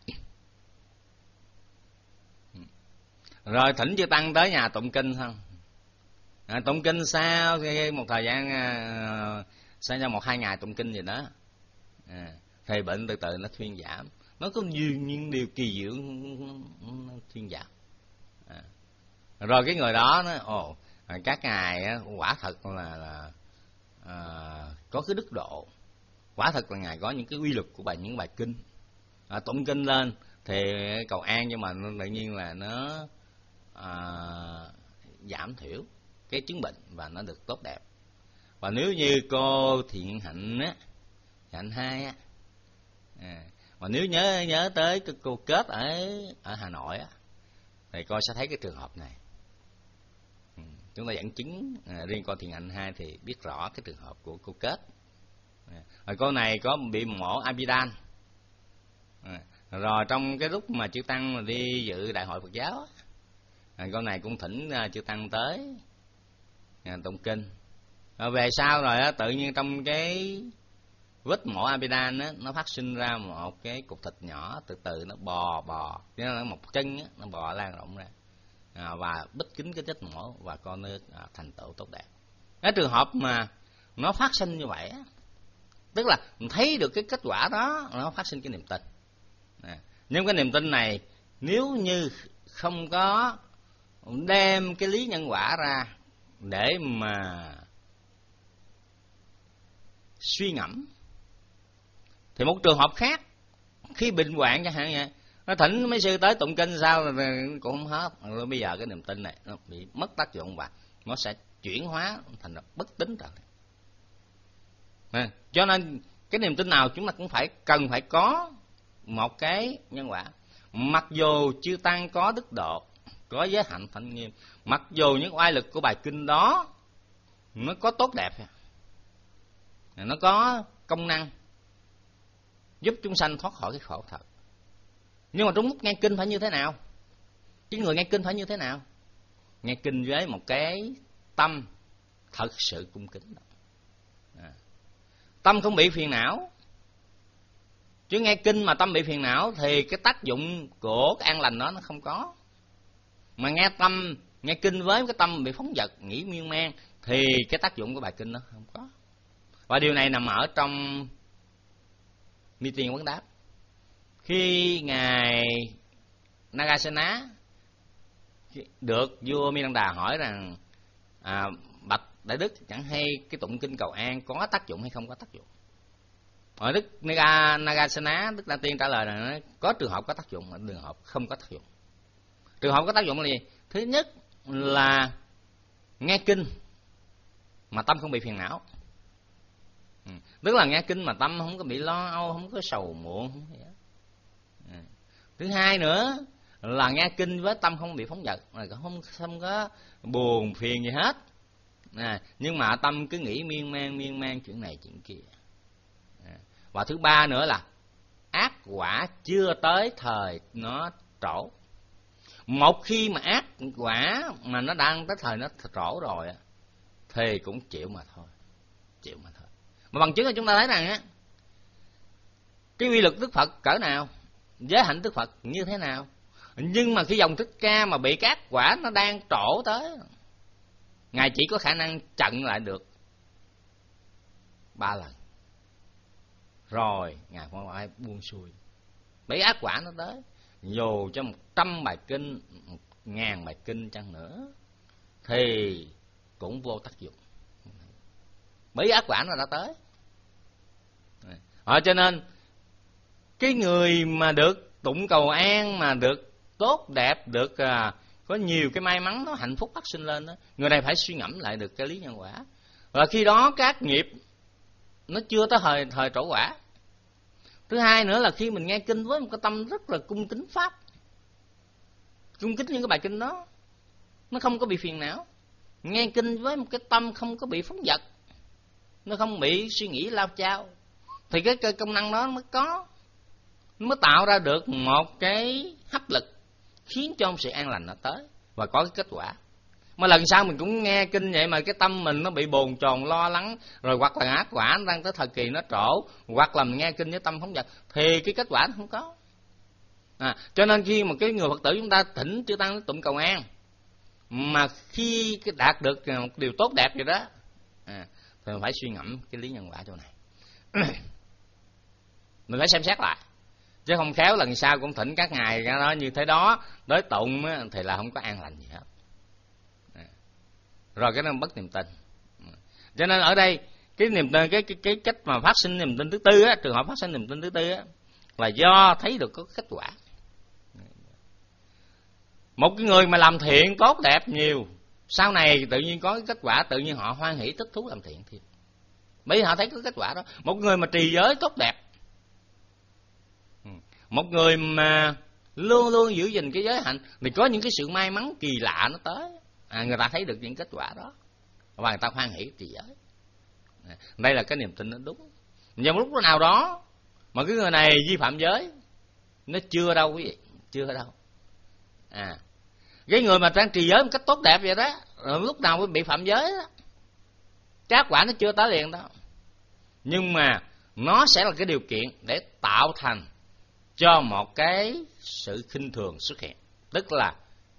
rồi thỉnh chư tăng tới nhà tụng kinh không, à, tụng kinh sau một thời gian à, sau một hai ngày tụng kinh gì đó, à, thì bệnh từ từ nó thuyên giảm. Nó có nhiều những điều kỳ diệu thuyên giảm. À, rồi cái người đó nó ồ, các ngài á, quả thật là, là à, có cái đức độ, quả thật là ngài có những cái quy luật của bài những bài kinh, à, tụng kinh lên thì cầu an, nhưng mà tự nhiên là nó à, giảm thiểu cái chứng bệnh và nó được tốt đẹp. Và nếu như cô Thiện Hạnh á, Hạnh hai á, à, mà nếu nhớ nhớ tới cái cô Kết ở ở Hà Nội á, thì cô sẽ thấy cái trường hợp này. Ừ, chúng ta dẫn chứng à, riêng con Thiện Hạnh hai thì biết rõ cái trường hợp của cô Kết. À, rồi cô này có bị mổ amidan. À, rồi trong cái lúc mà chư tăng đi dự đại hội Phật giáo, à, cô này cũng thỉnh à, chư tăng tới à, tụng kinh. Rồi về sau rồi á, tự nhiên trong cái vết mổ amidan á, nó phát sinh ra một cái cục thịt nhỏ, từ từ nó bò bò, nó một chân á, nó bò lan rộng ra, à, và bít kín cái vết mổ, và con nó à, thành tựu tốt đẹp. Cái trường hợp mà nó phát sinh như vậy á, tức là mình thấy được cái kết quả đó, nó phát sinh cái niềm tin. À, nhưng cái niềm tin này nếu như không có đem cái lý nhân quả ra để mà suy ngẫm, thì một trường hợp khác, khi bệnh hoạn chẳng hạn vậy, nó thỉnh mấy sư tới tụng kinh sao cũng không hết, rồi bây giờ cái niềm tin này nó bị mất tác dụng và nó sẽ chuyển hóa thành là bất tín rồi. À, cho nên cái niềm tin nào chúng ta cũng phải cần phải có một cái nhân quả. Mặc dù chư tăng có đức độ, có giới hạnh thanh nghiêm, mặc dù những oai lực của bài kinh đó nó có tốt đẹp, nó có công năng giúp chúng sanh thoát khỏi cái khổ thật, nhưng mà trong lúc nghe kinh phải như thế nào? Cái người nghe kinh phải như thế nào? Nghe kinh với một cái tâm thật sự cung kính, à, tâm không bị phiền não. Chứ nghe kinh mà tâm bị phiền não thì cái tác dụng của cái an lành đó nó không có. Mà nghe tâm nghe kinh với cái tâm bị phóng dật, nghĩ miên man, thì cái tác dụng của bài kinh nó không có. Và điều này nằm ở trong meeting vấn đáp. khi ngài Nagasena được vua Minanda hỏi rằng à, bạch đại đức, chẳng hay cái tụng kinh cầu an có tác dụng hay không có tác dụng. Ở đức Nagasena, Đức La Tiên trả lời là có trường hợp có tác dụng, ở trường hợp không có tác dụng. Trường hợp có tác dụng là gì? Thứ nhất là nghe kinh mà tâm không bị phiền não, ừ. tức là nghe kinh mà tâm không có bị lo âu, không có sầu muộn, không gì đó. Ừ. Thứ hai nữa là nghe kinh với tâm không bị phóng dật, không không có buồn phiền gì hết, à, nhưng mà tâm cứ nghĩ miên man miên man chuyện này chuyện kia. À. Và thứ ba nữa là ác quả chưa tới thời nó trổ. Một khi mà ác quả mà nó đang tới thời nó trổ rồi thì cũng chịu mà thôi, chịu mà thôi. Mà bằng chứng là chúng ta thấy rằng á, cái uy lực Đức Phật cỡ nào, giới hạnh Đức Phật như thế nào, nhưng mà khi dòng Thích Ca mà bị cái ác quả nó đang trổ tới, ngài chỉ có khả năng chặn lại được ba lần, rồi ngài phải buông xuôi. Bởi ác quả nó tới, dù cho một trăm bài kinh, một ngàn bài kinh chăng nữa thì cũng vô tác dụng, bởi ác quả nó đã tới. À, cho nên cái người mà được tụng cầu an, mà được tốt đẹp, được à, có nhiều cái may mắn, nó hạnh phúc phát sinh lên đó, người này phải suy ngẫm lại được cái lý nhân quả. Và khi đó các nghiệp nó chưa tới thời thời trổ quả. Thứ hai nữa là khi mình nghe kinh với một cái tâm rất là cung kính pháp, cung kính những cái bài kinh đó, nó không có bị phiền não. Nghe kinh với một cái tâm không có bị phóng dật, nó không bị suy nghĩ lao chao, thì cái, cái công năng đó nó mới có, nó mới tạo ra được một cái hấp lực khiến cho sự an lành nó tới và có cái kết quả. Mà lần sau mình cũng nghe kinh vậy mà cái tâm mình nó bị bồn chồn lo lắng, rồi hoặc là ác quả nó đang tới thời kỳ nó trổ, hoặc là mình nghe kinh với tâm phóng dật, thì cái kết quả nó không có. À, cho nên khi mà cái người Phật tử chúng ta thỉnh chư tăng tụng cầu an, mà khi cái đạt được một điều tốt đẹp vậy đó, à, thì mình phải suy ngẫm cái lý nhân quả chỗ này. Mình phải xem xét lại, chứ không khéo lần sau cũng thỉnh các ngài đó như thế đó, đối tụng thì là không có an lành gì hết. À, rồi cái đó bất niềm tin. Cho nên ở đây cái niềm tin, cái cái cái cách mà phát sinh niềm tin thứ tư á, trường hợp phát sinh niềm tin thứ tư á, là do thấy được có kết quả. Một cái người mà làm thiện tốt đẹp nhiều, sau này tự nhiên có cái kết quả, tự nhiên họ hoan hỷ thích thú làm thiện thêm, bởi vì họ thấy có kết quả đó. Một người mà trì giới tốt đẹp, một người mà luôn luôn giữ gìn cái giới hạnh, thì có những cái sự may mắn kỳ lạ nó tới, à, người ta thấy được những kết quả đó và người ta hoan hỷ trì giới. À, đây là cái niềm tin nó đúng. Nhưng một lúc nào đó mà cái người này vi phạm giới, nó chưa đâu quý vị, chưa đâu. À, cái người mà đang trì giới một cách tốt đẹp vậy đó, lúc nào mới bị phạm giới đó, kết quả nó chưa tới liền đâu, nhưng mà nó sẽ là cái điều kiện để tạo thành cho một cái sự khinh thường xuất hiện, tức là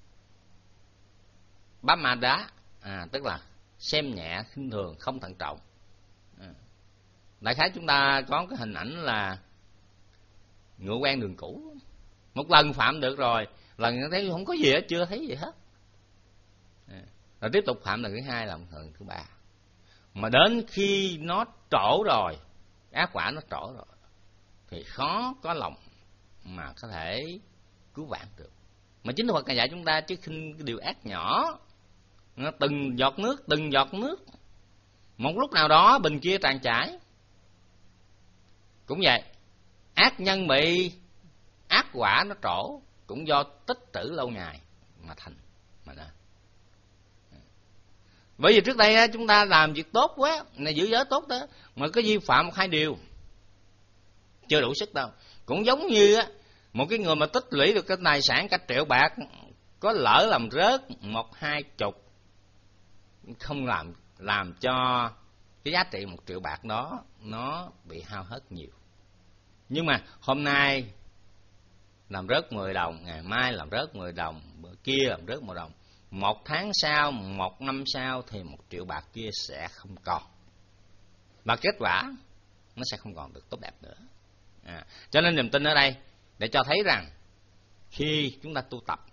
bám ma đá, à, tức là xem nhẹ, khinh thường, không thận trọng. À, đại khái chúng ta có cái hình ảnh là ngựa quen đường cũ, một lần phạm được rồi, lần thấy không có gì hết, chưa thấy gì hết, à, rồi tiếp tục phạm lần thứ hai, lần thứ ba, mà đến khi nó trổ rồi, ác quả nó trổ rồi, thì khó có lòng mà có thể cứu vãn được. Mà chính Phật dạy chúng ta chứ khinh cái điều ác nhỏ, nó từng giọt nước, từng giọt nước, một lúc nào đó bình kia tràn chảy. Cũng vậy, ác nhân bị ác quả nó trổ cũng do tích trữ lâu ngày mà thành mà nên. Bởi vì trước đây chúng ta làm việc tốt quá, này giữ giới tốt đó, mà có vi phạm một hai điều chưa đủ sức đâu. Cũng giống như một cái người mà tích lũy được cái tài sản cả triệu bạc, có lỡ làm rớt một hai chục, không làm làm cho cái giá trị một triệu bạc đó nó bị hao hết nhiều. Nhưng mà hôm nay làm rớt mười đồng, ngày mai làm rớt mười đồng, bữa kia làm rớt một đồng, một tháng sau, một năm sau thì một triệu bạc kia sẽ không còn, và kết quả nó sẽ không còn được tốt đẹp nữa. À, cho nên niềm tin ở đây để cho thấy rằng khi chúng ta tu tập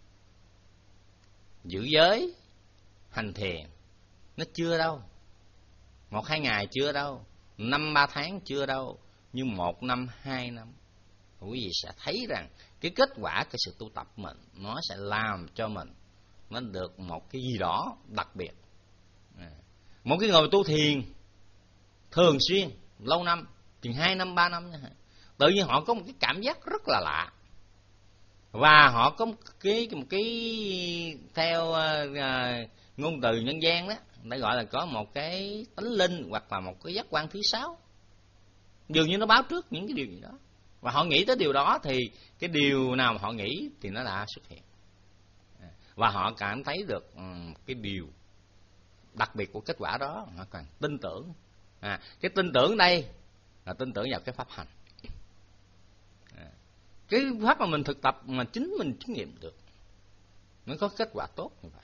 giữ giới hành thiền, nó chưa đâu, một hai ngày chưa đâu, năm ba tháng chưa đâu, nhưng một năm hai năm quý vị sẽ thấy rằng cái kết quả cái sự tu tập mình nó sẽ làm cho mình nó được một cái gì đó đặc biệt. Một cái người tu thiền thường xuyên lâu năm, chừng hai năm ba năm, tự nhiên họ có một cái cảm giác rất là lạ, và họ có một cái một cái theo uh, ngôn từ nhân gian đó, đã gọi là có một cái tánh linh hoặc là một cái giác quan thứ sáu, dường như nó báo trước những cái điều gì đó, và họ nghĩ tới điều đó thì cái điều nào mà họ nghĩ thì nó đã xuất hiện, và họ cảm thấy được um, cái điều đặc biệt của kết quả đó, họ càng tin tưởng. À, cái tin tưởng đây là tin tưởng vào cái pháp hành, à, cái pháp mà mình thực tập mà chính mình chứng nghiệm được nó có kết quả tốt như vậy.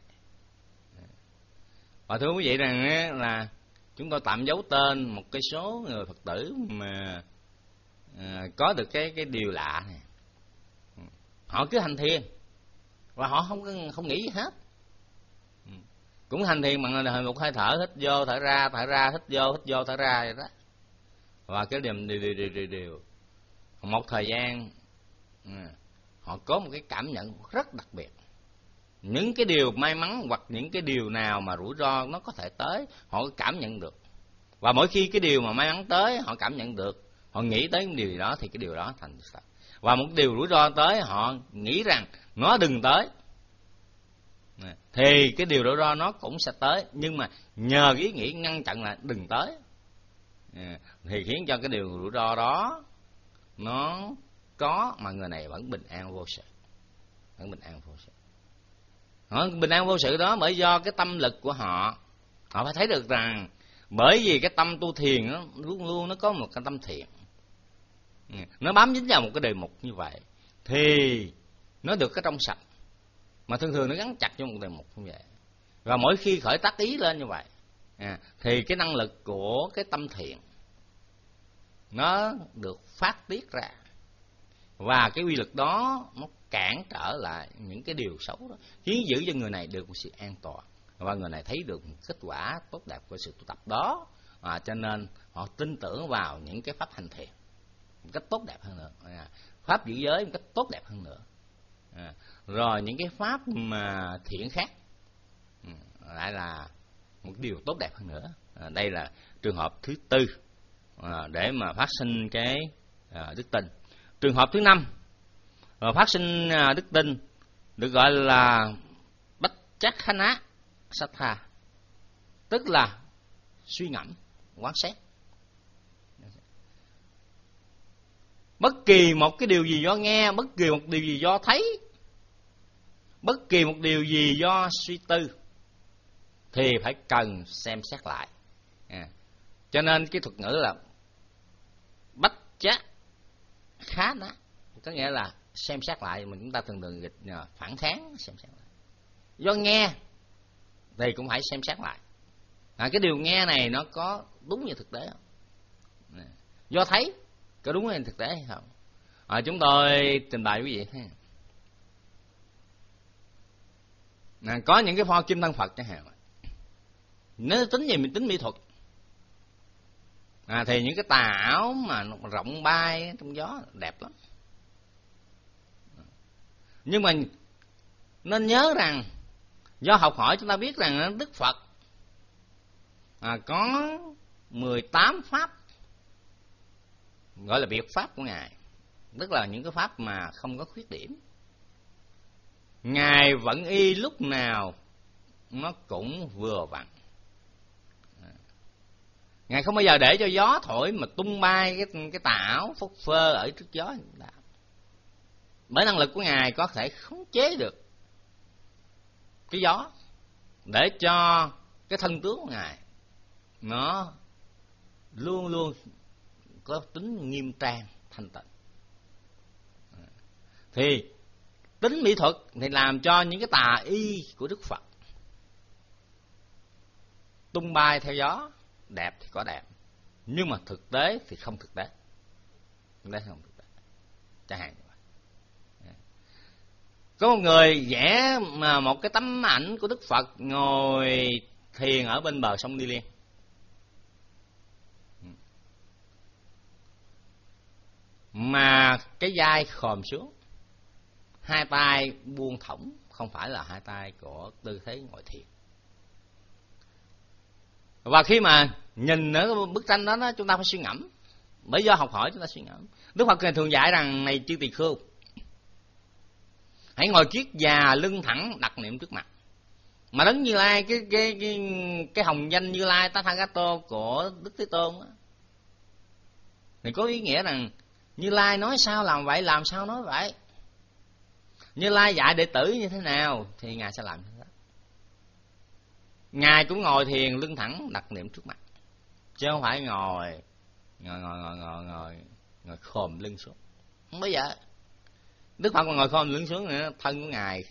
Và thưa quý vị rằng là chúng tôi tạm giấu tên một cái số người Phật tử mà à, có được cái cái điều lạ này. Họ cứ hành thiền và họ không không nghĩ gì hết, cũng hành thiền bằng một hơi thở, hít vô thở ra, thở ra hít vô, hít vô thở ra vậy đó. Và cái điều điều điều điều, điều. một thời gian họ có một cái cảm nhận rất đặc biệt. Những cái điều may mắn hoặc những cái điều nào mà rủi ro nó có thể tới, họ cảm nhận được. Và mỗi khi cái điều mà may mắn tới, họ cảm nhận được, họ nghĩ tới cái điều gì đó thì cái điều đó thành thật. Và một điều rủi ro tới, họ nghĩ rằng nó đừng tới, thì cái điều rủi ro nó cũng sẽ tới. Nhưng mà nhờ cái ý nghĩ ngăn chặn là đừng tới, thì khiến cho cái điều rủi ro đó nó có, mà người này vẫn bình an vô sự, vẫn bình an vô sự. Họ bình an vô sự đó bởi do cái tâm lực của họ. Họ phải thấy được rằng bởi vì cái tâm tu thiền nó luôn luôn nó có một cái tâm thiện, nó bám dính vào một cái đề mục như vậy thì nó được cái trong sạch. Mà thường thường nó gắn chặt cho một đề mục như vậy, và mỗi khi khởi tác ý lên như vậy à, thì cái năng lực của cái tâm thiện nó được phát tiết ra, và cái uy lực đó nó cản trở lại những cái điều xấu đó, khiến giữ cho người này được một sự an toàn, và người này thấy được một kết quả tốt đẹp của sự tu tập đó. À, cho nên họ tin tưởng vào những cái pháp hành thiền một cách tốt đẹp hơn nữa, à, pháp giữ giới một cách tốt đẹp hơn nữa, à, rồi những cái pháp mà thiện khác à, lại là một điều tốt đẹp hơn nữa. À, đây là trường hợp thứ tư à, để mà phát sinh cái à, đức tin. Trường hợp thứ năm à, phát sinh à, đức tin được gọi là bách chắc khana sattha, tức là suy ngẫm quán xét. Bất kỳ một cái điều gì do nghe, bất kỳ một điều gì do thấy, bất kỳ một điều gì do suy tư thì phải cần xem xét lại. À, cho nên cái thuật ngữ là bách chá khá ná, có nghĩa là xem xét lại, mà chúng ta thường thường dịch phản kháng xem xét lại. Do nghe thì cũng phải xem xét lại, à, cái điều nghe này nó có đúng như thực tế không? À, do thấy có đúng như thực tế hay không? À, chúng tôi trình bày quý vị ha. À, có những cái pho kim thân Phật chẳng hạn, nếu tính gì mình tính mỹ thuật, à, thì những cái tà áo mà nó rộng bay trong gió đẹp lắm. Nhưng mà nên nhớ rằng do học hỏi chúng ta biết rằng Đức Phật à, có mười tám pháp gọi là biệt pháp của Ngài, tức là những cái pháp mà không có khuyết điểm. Ngài vẫn y lúc nào nó cũng vừa vặn. Ngài không bao giờ để cho gió thổi mà tung bay cái, cái tà áo phất phơ ở trước gió. Bởi năng lực của Ngài có thể khống chế được cái gió, để cho cái thân tướng của Ngài nó luôn luôn có tính nghiêm trang thanh tịnh. Thì tính mỹ thuật thì làm cho những cái tà y của Đức Phật tung bay theo gió, đẹp thì có đẹp, nhưng mà thực tế thì không thực tế. Thực tế không thực tế. Chẳng hạn như vậy. Có một người vẽ mà một cái tấm ảnh của Đức Phật ngồi thiền ở bên bờ sông Ni Liên. Mà cái vai khòm xuống, hai tay buông thõng, không phải là hai tay của tư thế ngồi thiền. Và khi mà nhìn ở bức tranh đó, đó chúng ta phải suy ngẫm. Bởi do học hỏi chúng ta suy ngẫm. Đức Phật thường dạy rằng: này chư tỳ khưu, hãy ngồi kiết già lưng thẳng đặt niệm trước mặt. Mà Đấng Như Lai, cái cái cái cái hồng danh Như Lai Tathagato của Đức Thế Tôn đó, thì có ý nghĩa rằng Như Lai nói sao làm vậy, làm sao nói vậy. Như Lai dạy đệ tử như thế nào thì Ngài sẽ làm như thế. Ngài cũng ngồi thiền lưng thẳng đặt niệm trước mặt, chứ không phải ngồi ngồi ngồi ngồi ngồi ngồi, ngồi khom lưng xuống. Không bao giờ. Đức Phật mà ngồi khom lưng xuống nữa, thân của Ngài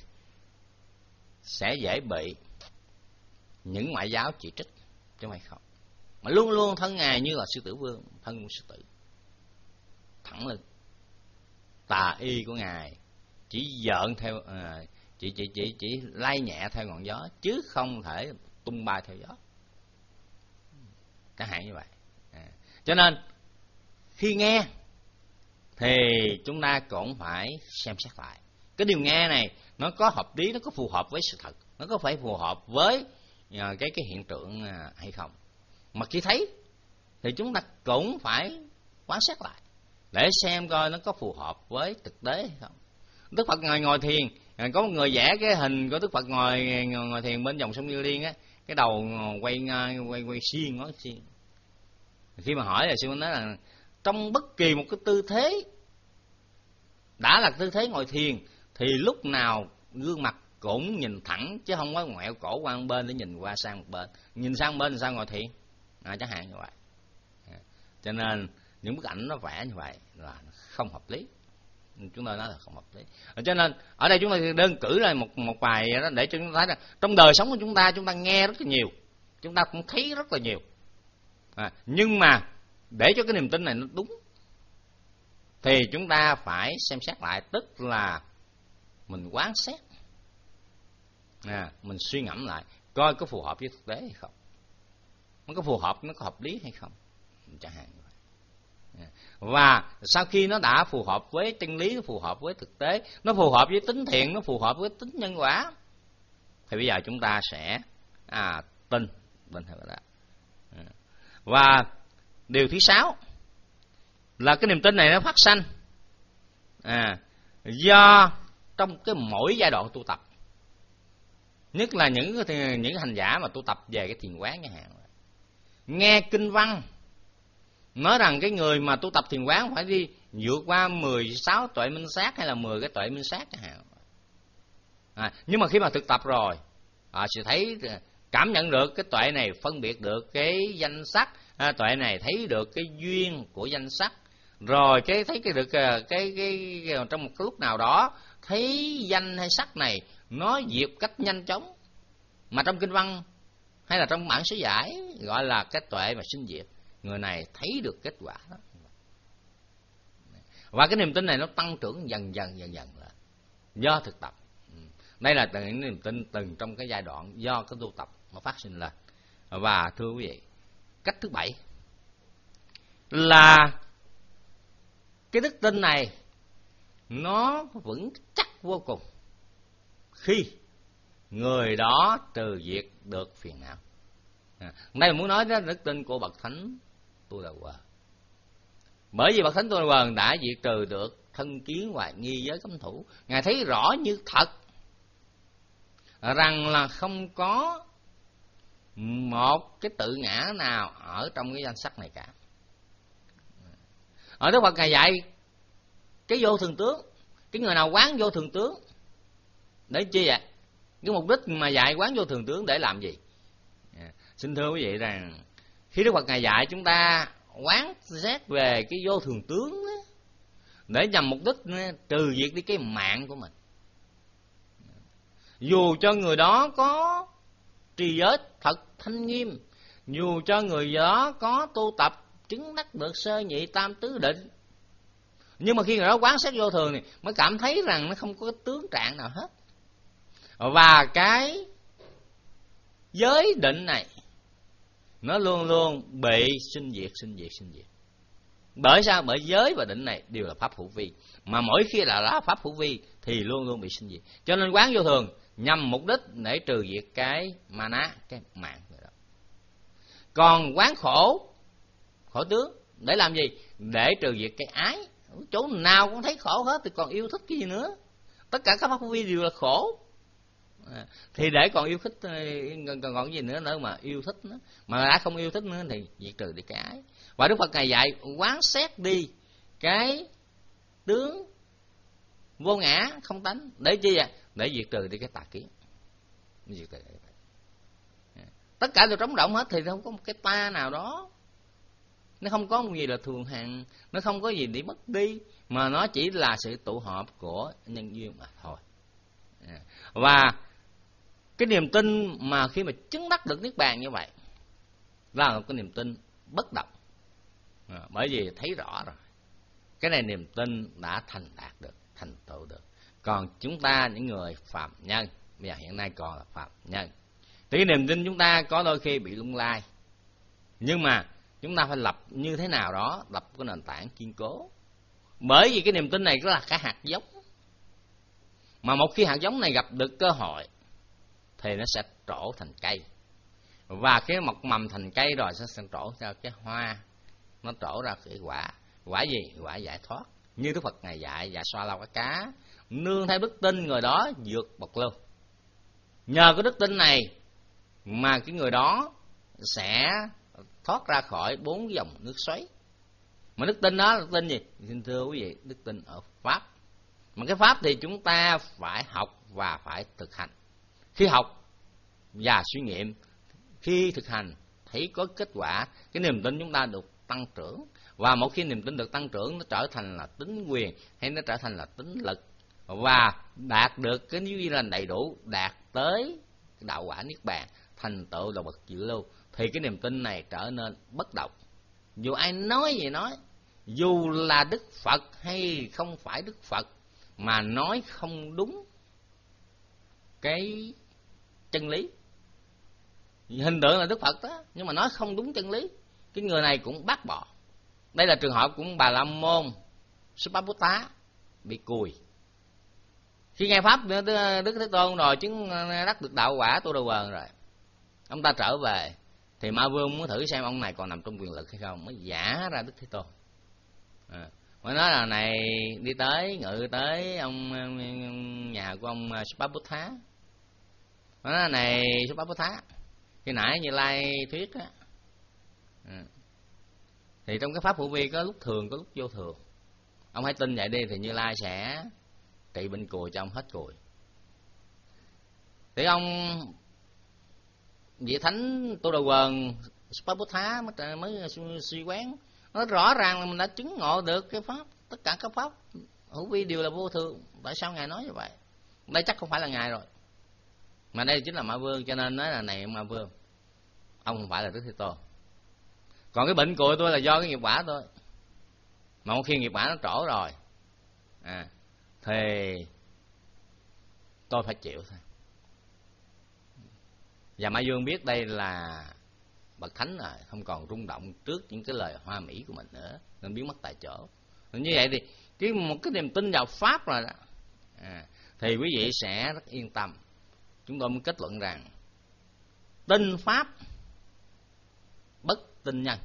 sẽ dễ bị những ngoại giáo chỉ trích, chứ không phải không. Mà luôn luôn thân Ngài như là sư tử vương, thân của sư tử, thẳng lưng. Tà y của Ngài chỉ dợn theo à, chỉ chỉ chỉ chỉ lay nhẹ theo ngọn gió, chứ không thể tung bay theo gió, chẳng hạn như vậy. À, cho nên khi nghe thì chúng ta cũng phải xem xét lại cái điều nghe này, nó có hợp lý, nó có phù hợp với sự thật, nó có phải phù hợp với cái cái hiện tượng hay không. Mà khi thấy thì chúng ta cũng phải quan sát lại để xem coi nó có phù hợp với thực tế hay không. Đức Phật ngồi ngồi thiền, có một người vẽ cái hình của Đức Phật ngồi ngồi, ngồi thiền bên dòng sông Như Liên á, cái đầu quay quay quay xiên ngó xiên. Khi mà hỏi là sư nói là trong bất kỳ một cái tư thế, đã là tư thế ngồi thiền, thì lúc nào gương mặt cũng nhìn thẳng, chứ không có ngoẹo cổ qua một bên để nhìn qua sang một bên. Nhìn sang một bên thì sao ngồi thiền, à, chẳng hạn như vậy. À, cho nên những bức ảnh nó vẽ như vậy là không hợp lý. Chúng tôi nói là không hợp lý. À, cho nên ở đây chúng tôi đơn cử ra một một bài đó để cho chúng ta thấy là trong đời sống của chúng ta, chúng ta nghe rất là nhiều, chúng ta cũng thấy rất là nhiều. À, nhưng mà để cho cái niềm tin này nó đúng thì chúng ta phải xem xét lại, tức là mình quán xét, à, mình suy ngẫm lại coi có phù hợp với thực tế hay không, nó có phù hợp, nó có hợp lý hay không, chẳng hạn như vậy. À, và sau khi nó đã phù hợp với chân lý, nó phù hợp với thực tế, nó phù hợp với tính thiện, nó phù hợp với tính nhân quả, thì bây giờ chúng ta sẽ à, tin tin theo đó. À, và điều thứ sáu là cái niềm tin này nó phát sanh à, do trong cái mỗi giai đoạn tu tập, nhất là những những hành giả mà tu tập về cái thiền quán chẳng hạn, nghe kinh văn nói rằng cái người mà tu tập thiền quán phải đi vượt qua mười sáu tuệ minh sát hay là mười cái tuệ minh sát chẳng hạn. À, nhưng mà khi mà thực tập rồi à, sẽ thấy cảm nhận được cái tuệ này phân biệt được cái danh sắc, à, tuệ này thấy được cái duyên của danh sắc, rồi cái thấy cái được cái, cái, cái, cái trong một cái lúc nào đó thấy danh hay sắc này nó diệt cách nhanh chóng, mà trong kinh văn hay là trong bản sớ giải gọi là cái tuệ mà sinh diệt, người này thấy được kết quả đó. Và cái niềm tin này nó tăng trưởng dần dần dần dần là do thực tập. Đây là những niềm tin từng trong cái giai đoạn do cái tu tập nó phát sinh lên. Và thưa quý vị, cách thứ bảy là cái đức tin này nó vững chắc vô cùng khi người đó trừ diệt được phiền não. À, đây muốn nói đến đức tin của bậc thánh Tu Đà Hoàng. Bởi vì bậc thánh Tu Đà Hoàng đã diệt trừ được thân kiến hoài nghi giới cấm thủ, Ngài thấy rõ như thật rằng là không có một cái tự ngã nào ở trong cái danh sắc này cả. Ở Đức Phật Ngài dạy cái vô thường tướng, cái người nào quán vô thường tướng để chi vậy? Cái mục đích mà dạy quán vô thường tướng để làm gì? À, xin thưa quý vị rằng khi Đức Phật Ngài dạy chúng ta quán xét về cái vô thường tướng đó, để nhằm mục đích trừ diệt đi cái mạng của mình. Dù cho người đó có trì giới thật thanh nghiêm, dù cho người đó có tu tập chứng đắc được sơ nhị tam tứ định, Nhưng mà khi người đó quán xét vô thường thì mới cảm thấy rằng nó không có cái tướng trạng nào hết. Và cái giới định này nó luôn luôn bị sinh diệt, sinh diệt, sinh diệt. Bởi sao? Bởi giới và định này đều là pháp hữu vi, mà mỗi khi là lá pháp hữu vi thì luôn luôn bị sinh diệt. Cho nên quán vô thường nhằm mục đích để trừ diệt cái ma ná, cái mạng. Còn quán khổ, khổ tướng để làm gì? Để trừ diệt cái ái. Chỗ nào cũng thấy khổ hết thì còn yêu thích cái gì nữa? Tất cả các pháp hữu vi đều là khổ. À, thì để còn yêu thích còn còn cái gì nữa nữa mà yêu thích nữa, mà đã không yêu thích nữa thì diệt trừ đi cái ái. Và Đức Phật Ngài dạy quán xét đi cái tướng vô ngã không tánh để chi vậy? Để diệt trừ đi cái tà kiến. Diệt trừ đi. Tất cả đều trống rỗng hết thì không có một cái ta nào đó, nó không có một gì là thường hằng, nó không có gì để mất đi, mà nó chỉ là sự tụ họp của nhân duyên mà thôi. Và cái niềm tin mà khi mà chứng đắc được niết bàn như vậy là một cái niềm tin bất động, à, bởi vì thấy rõ rồi cái này niềm tin đã thành đạt được, thành tựu được. Còn chúng ta những người phạm nhân, bây giờ hiện nay còn là phạm nhân, thì cái niềm tin chúng ta có đôi khi bị lung lay, nhưng mà chúng ta phải lập như thế nào đó, lập cái nền tảng kiên cố. Bởi vì cái niềm tin này cũng là cái hạt giống, mà một khi hạt giống này gặp được cơ hội thì nó sẽ trổ thành cây, và cái mọc mầm thành cây rồi sẽ, sẽ trổ ra cái hoa, nó trổ ra cái quả. Quả gì? Quả giải thoát. Như Đức Phật Ngài dạy, và xoa lau cái cá, nương theo đức tin người đó vượt bậc lưu. Nhờ cái đức tin này mà cái người đó sẽ thoát ra khỏi bốn dòng nước xoáy. Mà đức tin đó là đức tin gì? Xin thưa quý vị, đức tin ở Pháp. Mà cái Pháp thì chúng ta phải học và phải thực hành. Khi học và suy nghiệm, khi thực hành thấy có kết quả, cái niềm tin chúng ta được tăng trưởng. Và một khi niềm tin được tăng trưởng, nó trở thành là tính quyền, hay nó trở thành là tính lực, và đạt được cái như là đầy đủ, đạt tới đạo quả niết bàn, thành tựu là bậc dự lưu, thì cái niềm tin này trở nên bất động. Dù ai nói gì nói, dù là Đức Phật hay không phải Đức Phật, mà nói không đúng cái chân lý, hình tượng là Đức Phật đó, nhưng mà nói không đúng chân lý, cái người này cũng bác bỏ. Đây là trường hợp của Bà La Môn Suppaputta bị cùi. Khi nghe pháp Đức Thế Tôn rồi, chứng đắc được đạo quả Tu Đà Quần rồi, ông ta trở về thì Ma Vương muốn thử xem ông này còn nằm trong quyền lực hay không, mới giả ra Đức Thế Tôn. À, mới nói là này, đi tới ngự tới ông nhà của ông Suppaputta. Mới nói là này Suppaputta, khi nãy Như Lai thuyết á, à, thì trong cái pháp hữu vi có lúc thường có lúc vô thường. Ông hãy tin vậy đi thì Như Lai sẽ trị bệnh cùi cho ông hết cùi. Thì ông vị thánh Tu Đà Quần Suppaputta mới, mới suy quán, nó rõ ràng là mình đã chứng ngộ được cái pháp, tất cả các pháp hữu vi đều là vô thường. Tại sao ngài nói như vậy? Đây chắc không phải là ngài rồi, mà đây chính là Ma Vương. Cho nên nói là này Ma Vương, ông không phải là Đức Thế Tôn. Còn cái bệnh của tôi là do cái nghiệp quả thôi. Mà một khi nghiệp quả nó trổ rồi, à, thì tôi phải chịu thôi. Và Ma Vương biết đây là bậc thánh rồi, không còn rung động trước những cái lời hoa mỹ của mình nữa, nên biến mất tại chỗ. Như vậy thì cái một cái niềm tin vào pháp rồi đó, à, thì quý vị sẽ rất yên tâm. Chúng tôi mới kết luận rằng tin pháp bất tin nhân.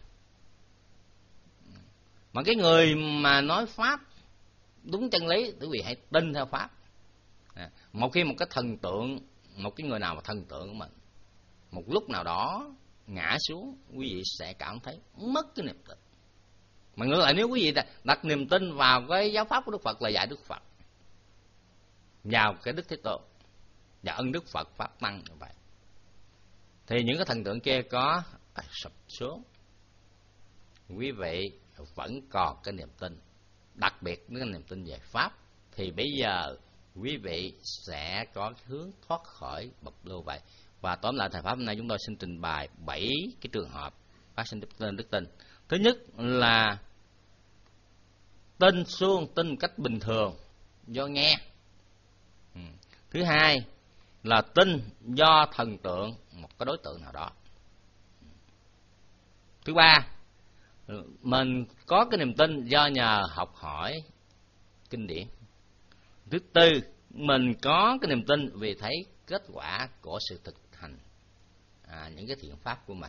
Mà cái người mà nói pháp đúng chân lý, quý vị hãy tin theo pháp. À, một khi một cái thần tượng, một cái người nào mà thần tượng của mình, một lúc nào đó ngã xuống, quý vị sẽ cảm thấy mất cái niềm tin. Mà ngược lại, nếu quý vị đặt niềm tin vào cái giáo pháp của Đức Phật là dạy Đức Phật, vào cái Đức Thế Tôn và ân Đức Phật pháp tăng như vậy, thì những cái thần tượng kia có à, sụp xuống. Quý vị vẫn còn cái niềm tin, đặc biệt cái niềm tin về pháp, thì bây giờ quý vị sẽ có hướng thoát khỏi bậc lưu vậy. Và tóm lại, thời pháp hôm nay chúng tôi xin trình bày bảy cái trường hợp phát sinh đức tin. Đức tin thứ nhất là tin xuông tin một cách bình thường do nghe. Ừ. Thứ hai là tin do thần tượng một cái đối tượng nào đó. Thứ ba, mình có cái niềm tin do nhờ học hỏi kinh điển. Thứ tư, mình có cái niềm tin vì thấy kết quả của sự thực hành à, những cái thiện pháp của mình,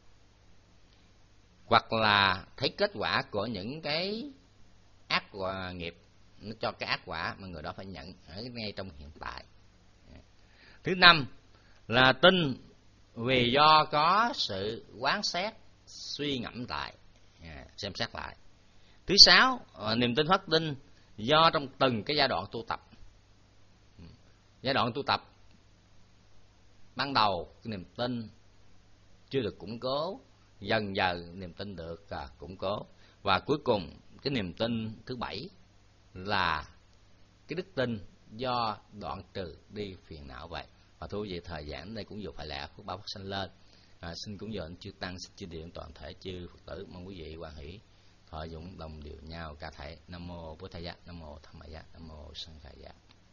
hoặc là thấy kết quả của những cái ác quả nghiệp, nó cho cái ác quả mà người đó phải nhận ở ngay trong hiện tại. Thứ năm là tin vì do có sự quán xét, suy ngẫm lại, xem xét lại. Thứ sáu, niềm tin phát tin do trong từng cái giai đoạn tu tập. Giai đoạn tu tập ban đầu cái niềm tin chưa được củng cố, dần dần niềm tin được à, củng cố, và cuối cùng cái niềm tin thứ bảy là cái đức tin do đoạn trừ đi phiền não vậy. Và thưa quý vị, thời gian đây cũng vừa phải lẽ phước báo phát sanh lên. À, xin cúng dường chư tăng, xin chư điện toàn thể chư Phật tử, mong quý vị hoan hỷ thọ dụng đồng điều nhau ca thể. Nam mô Bổn Thầy Giác, Nam mô Tham Mại Giác, Nam mô Sanh Khai Giác.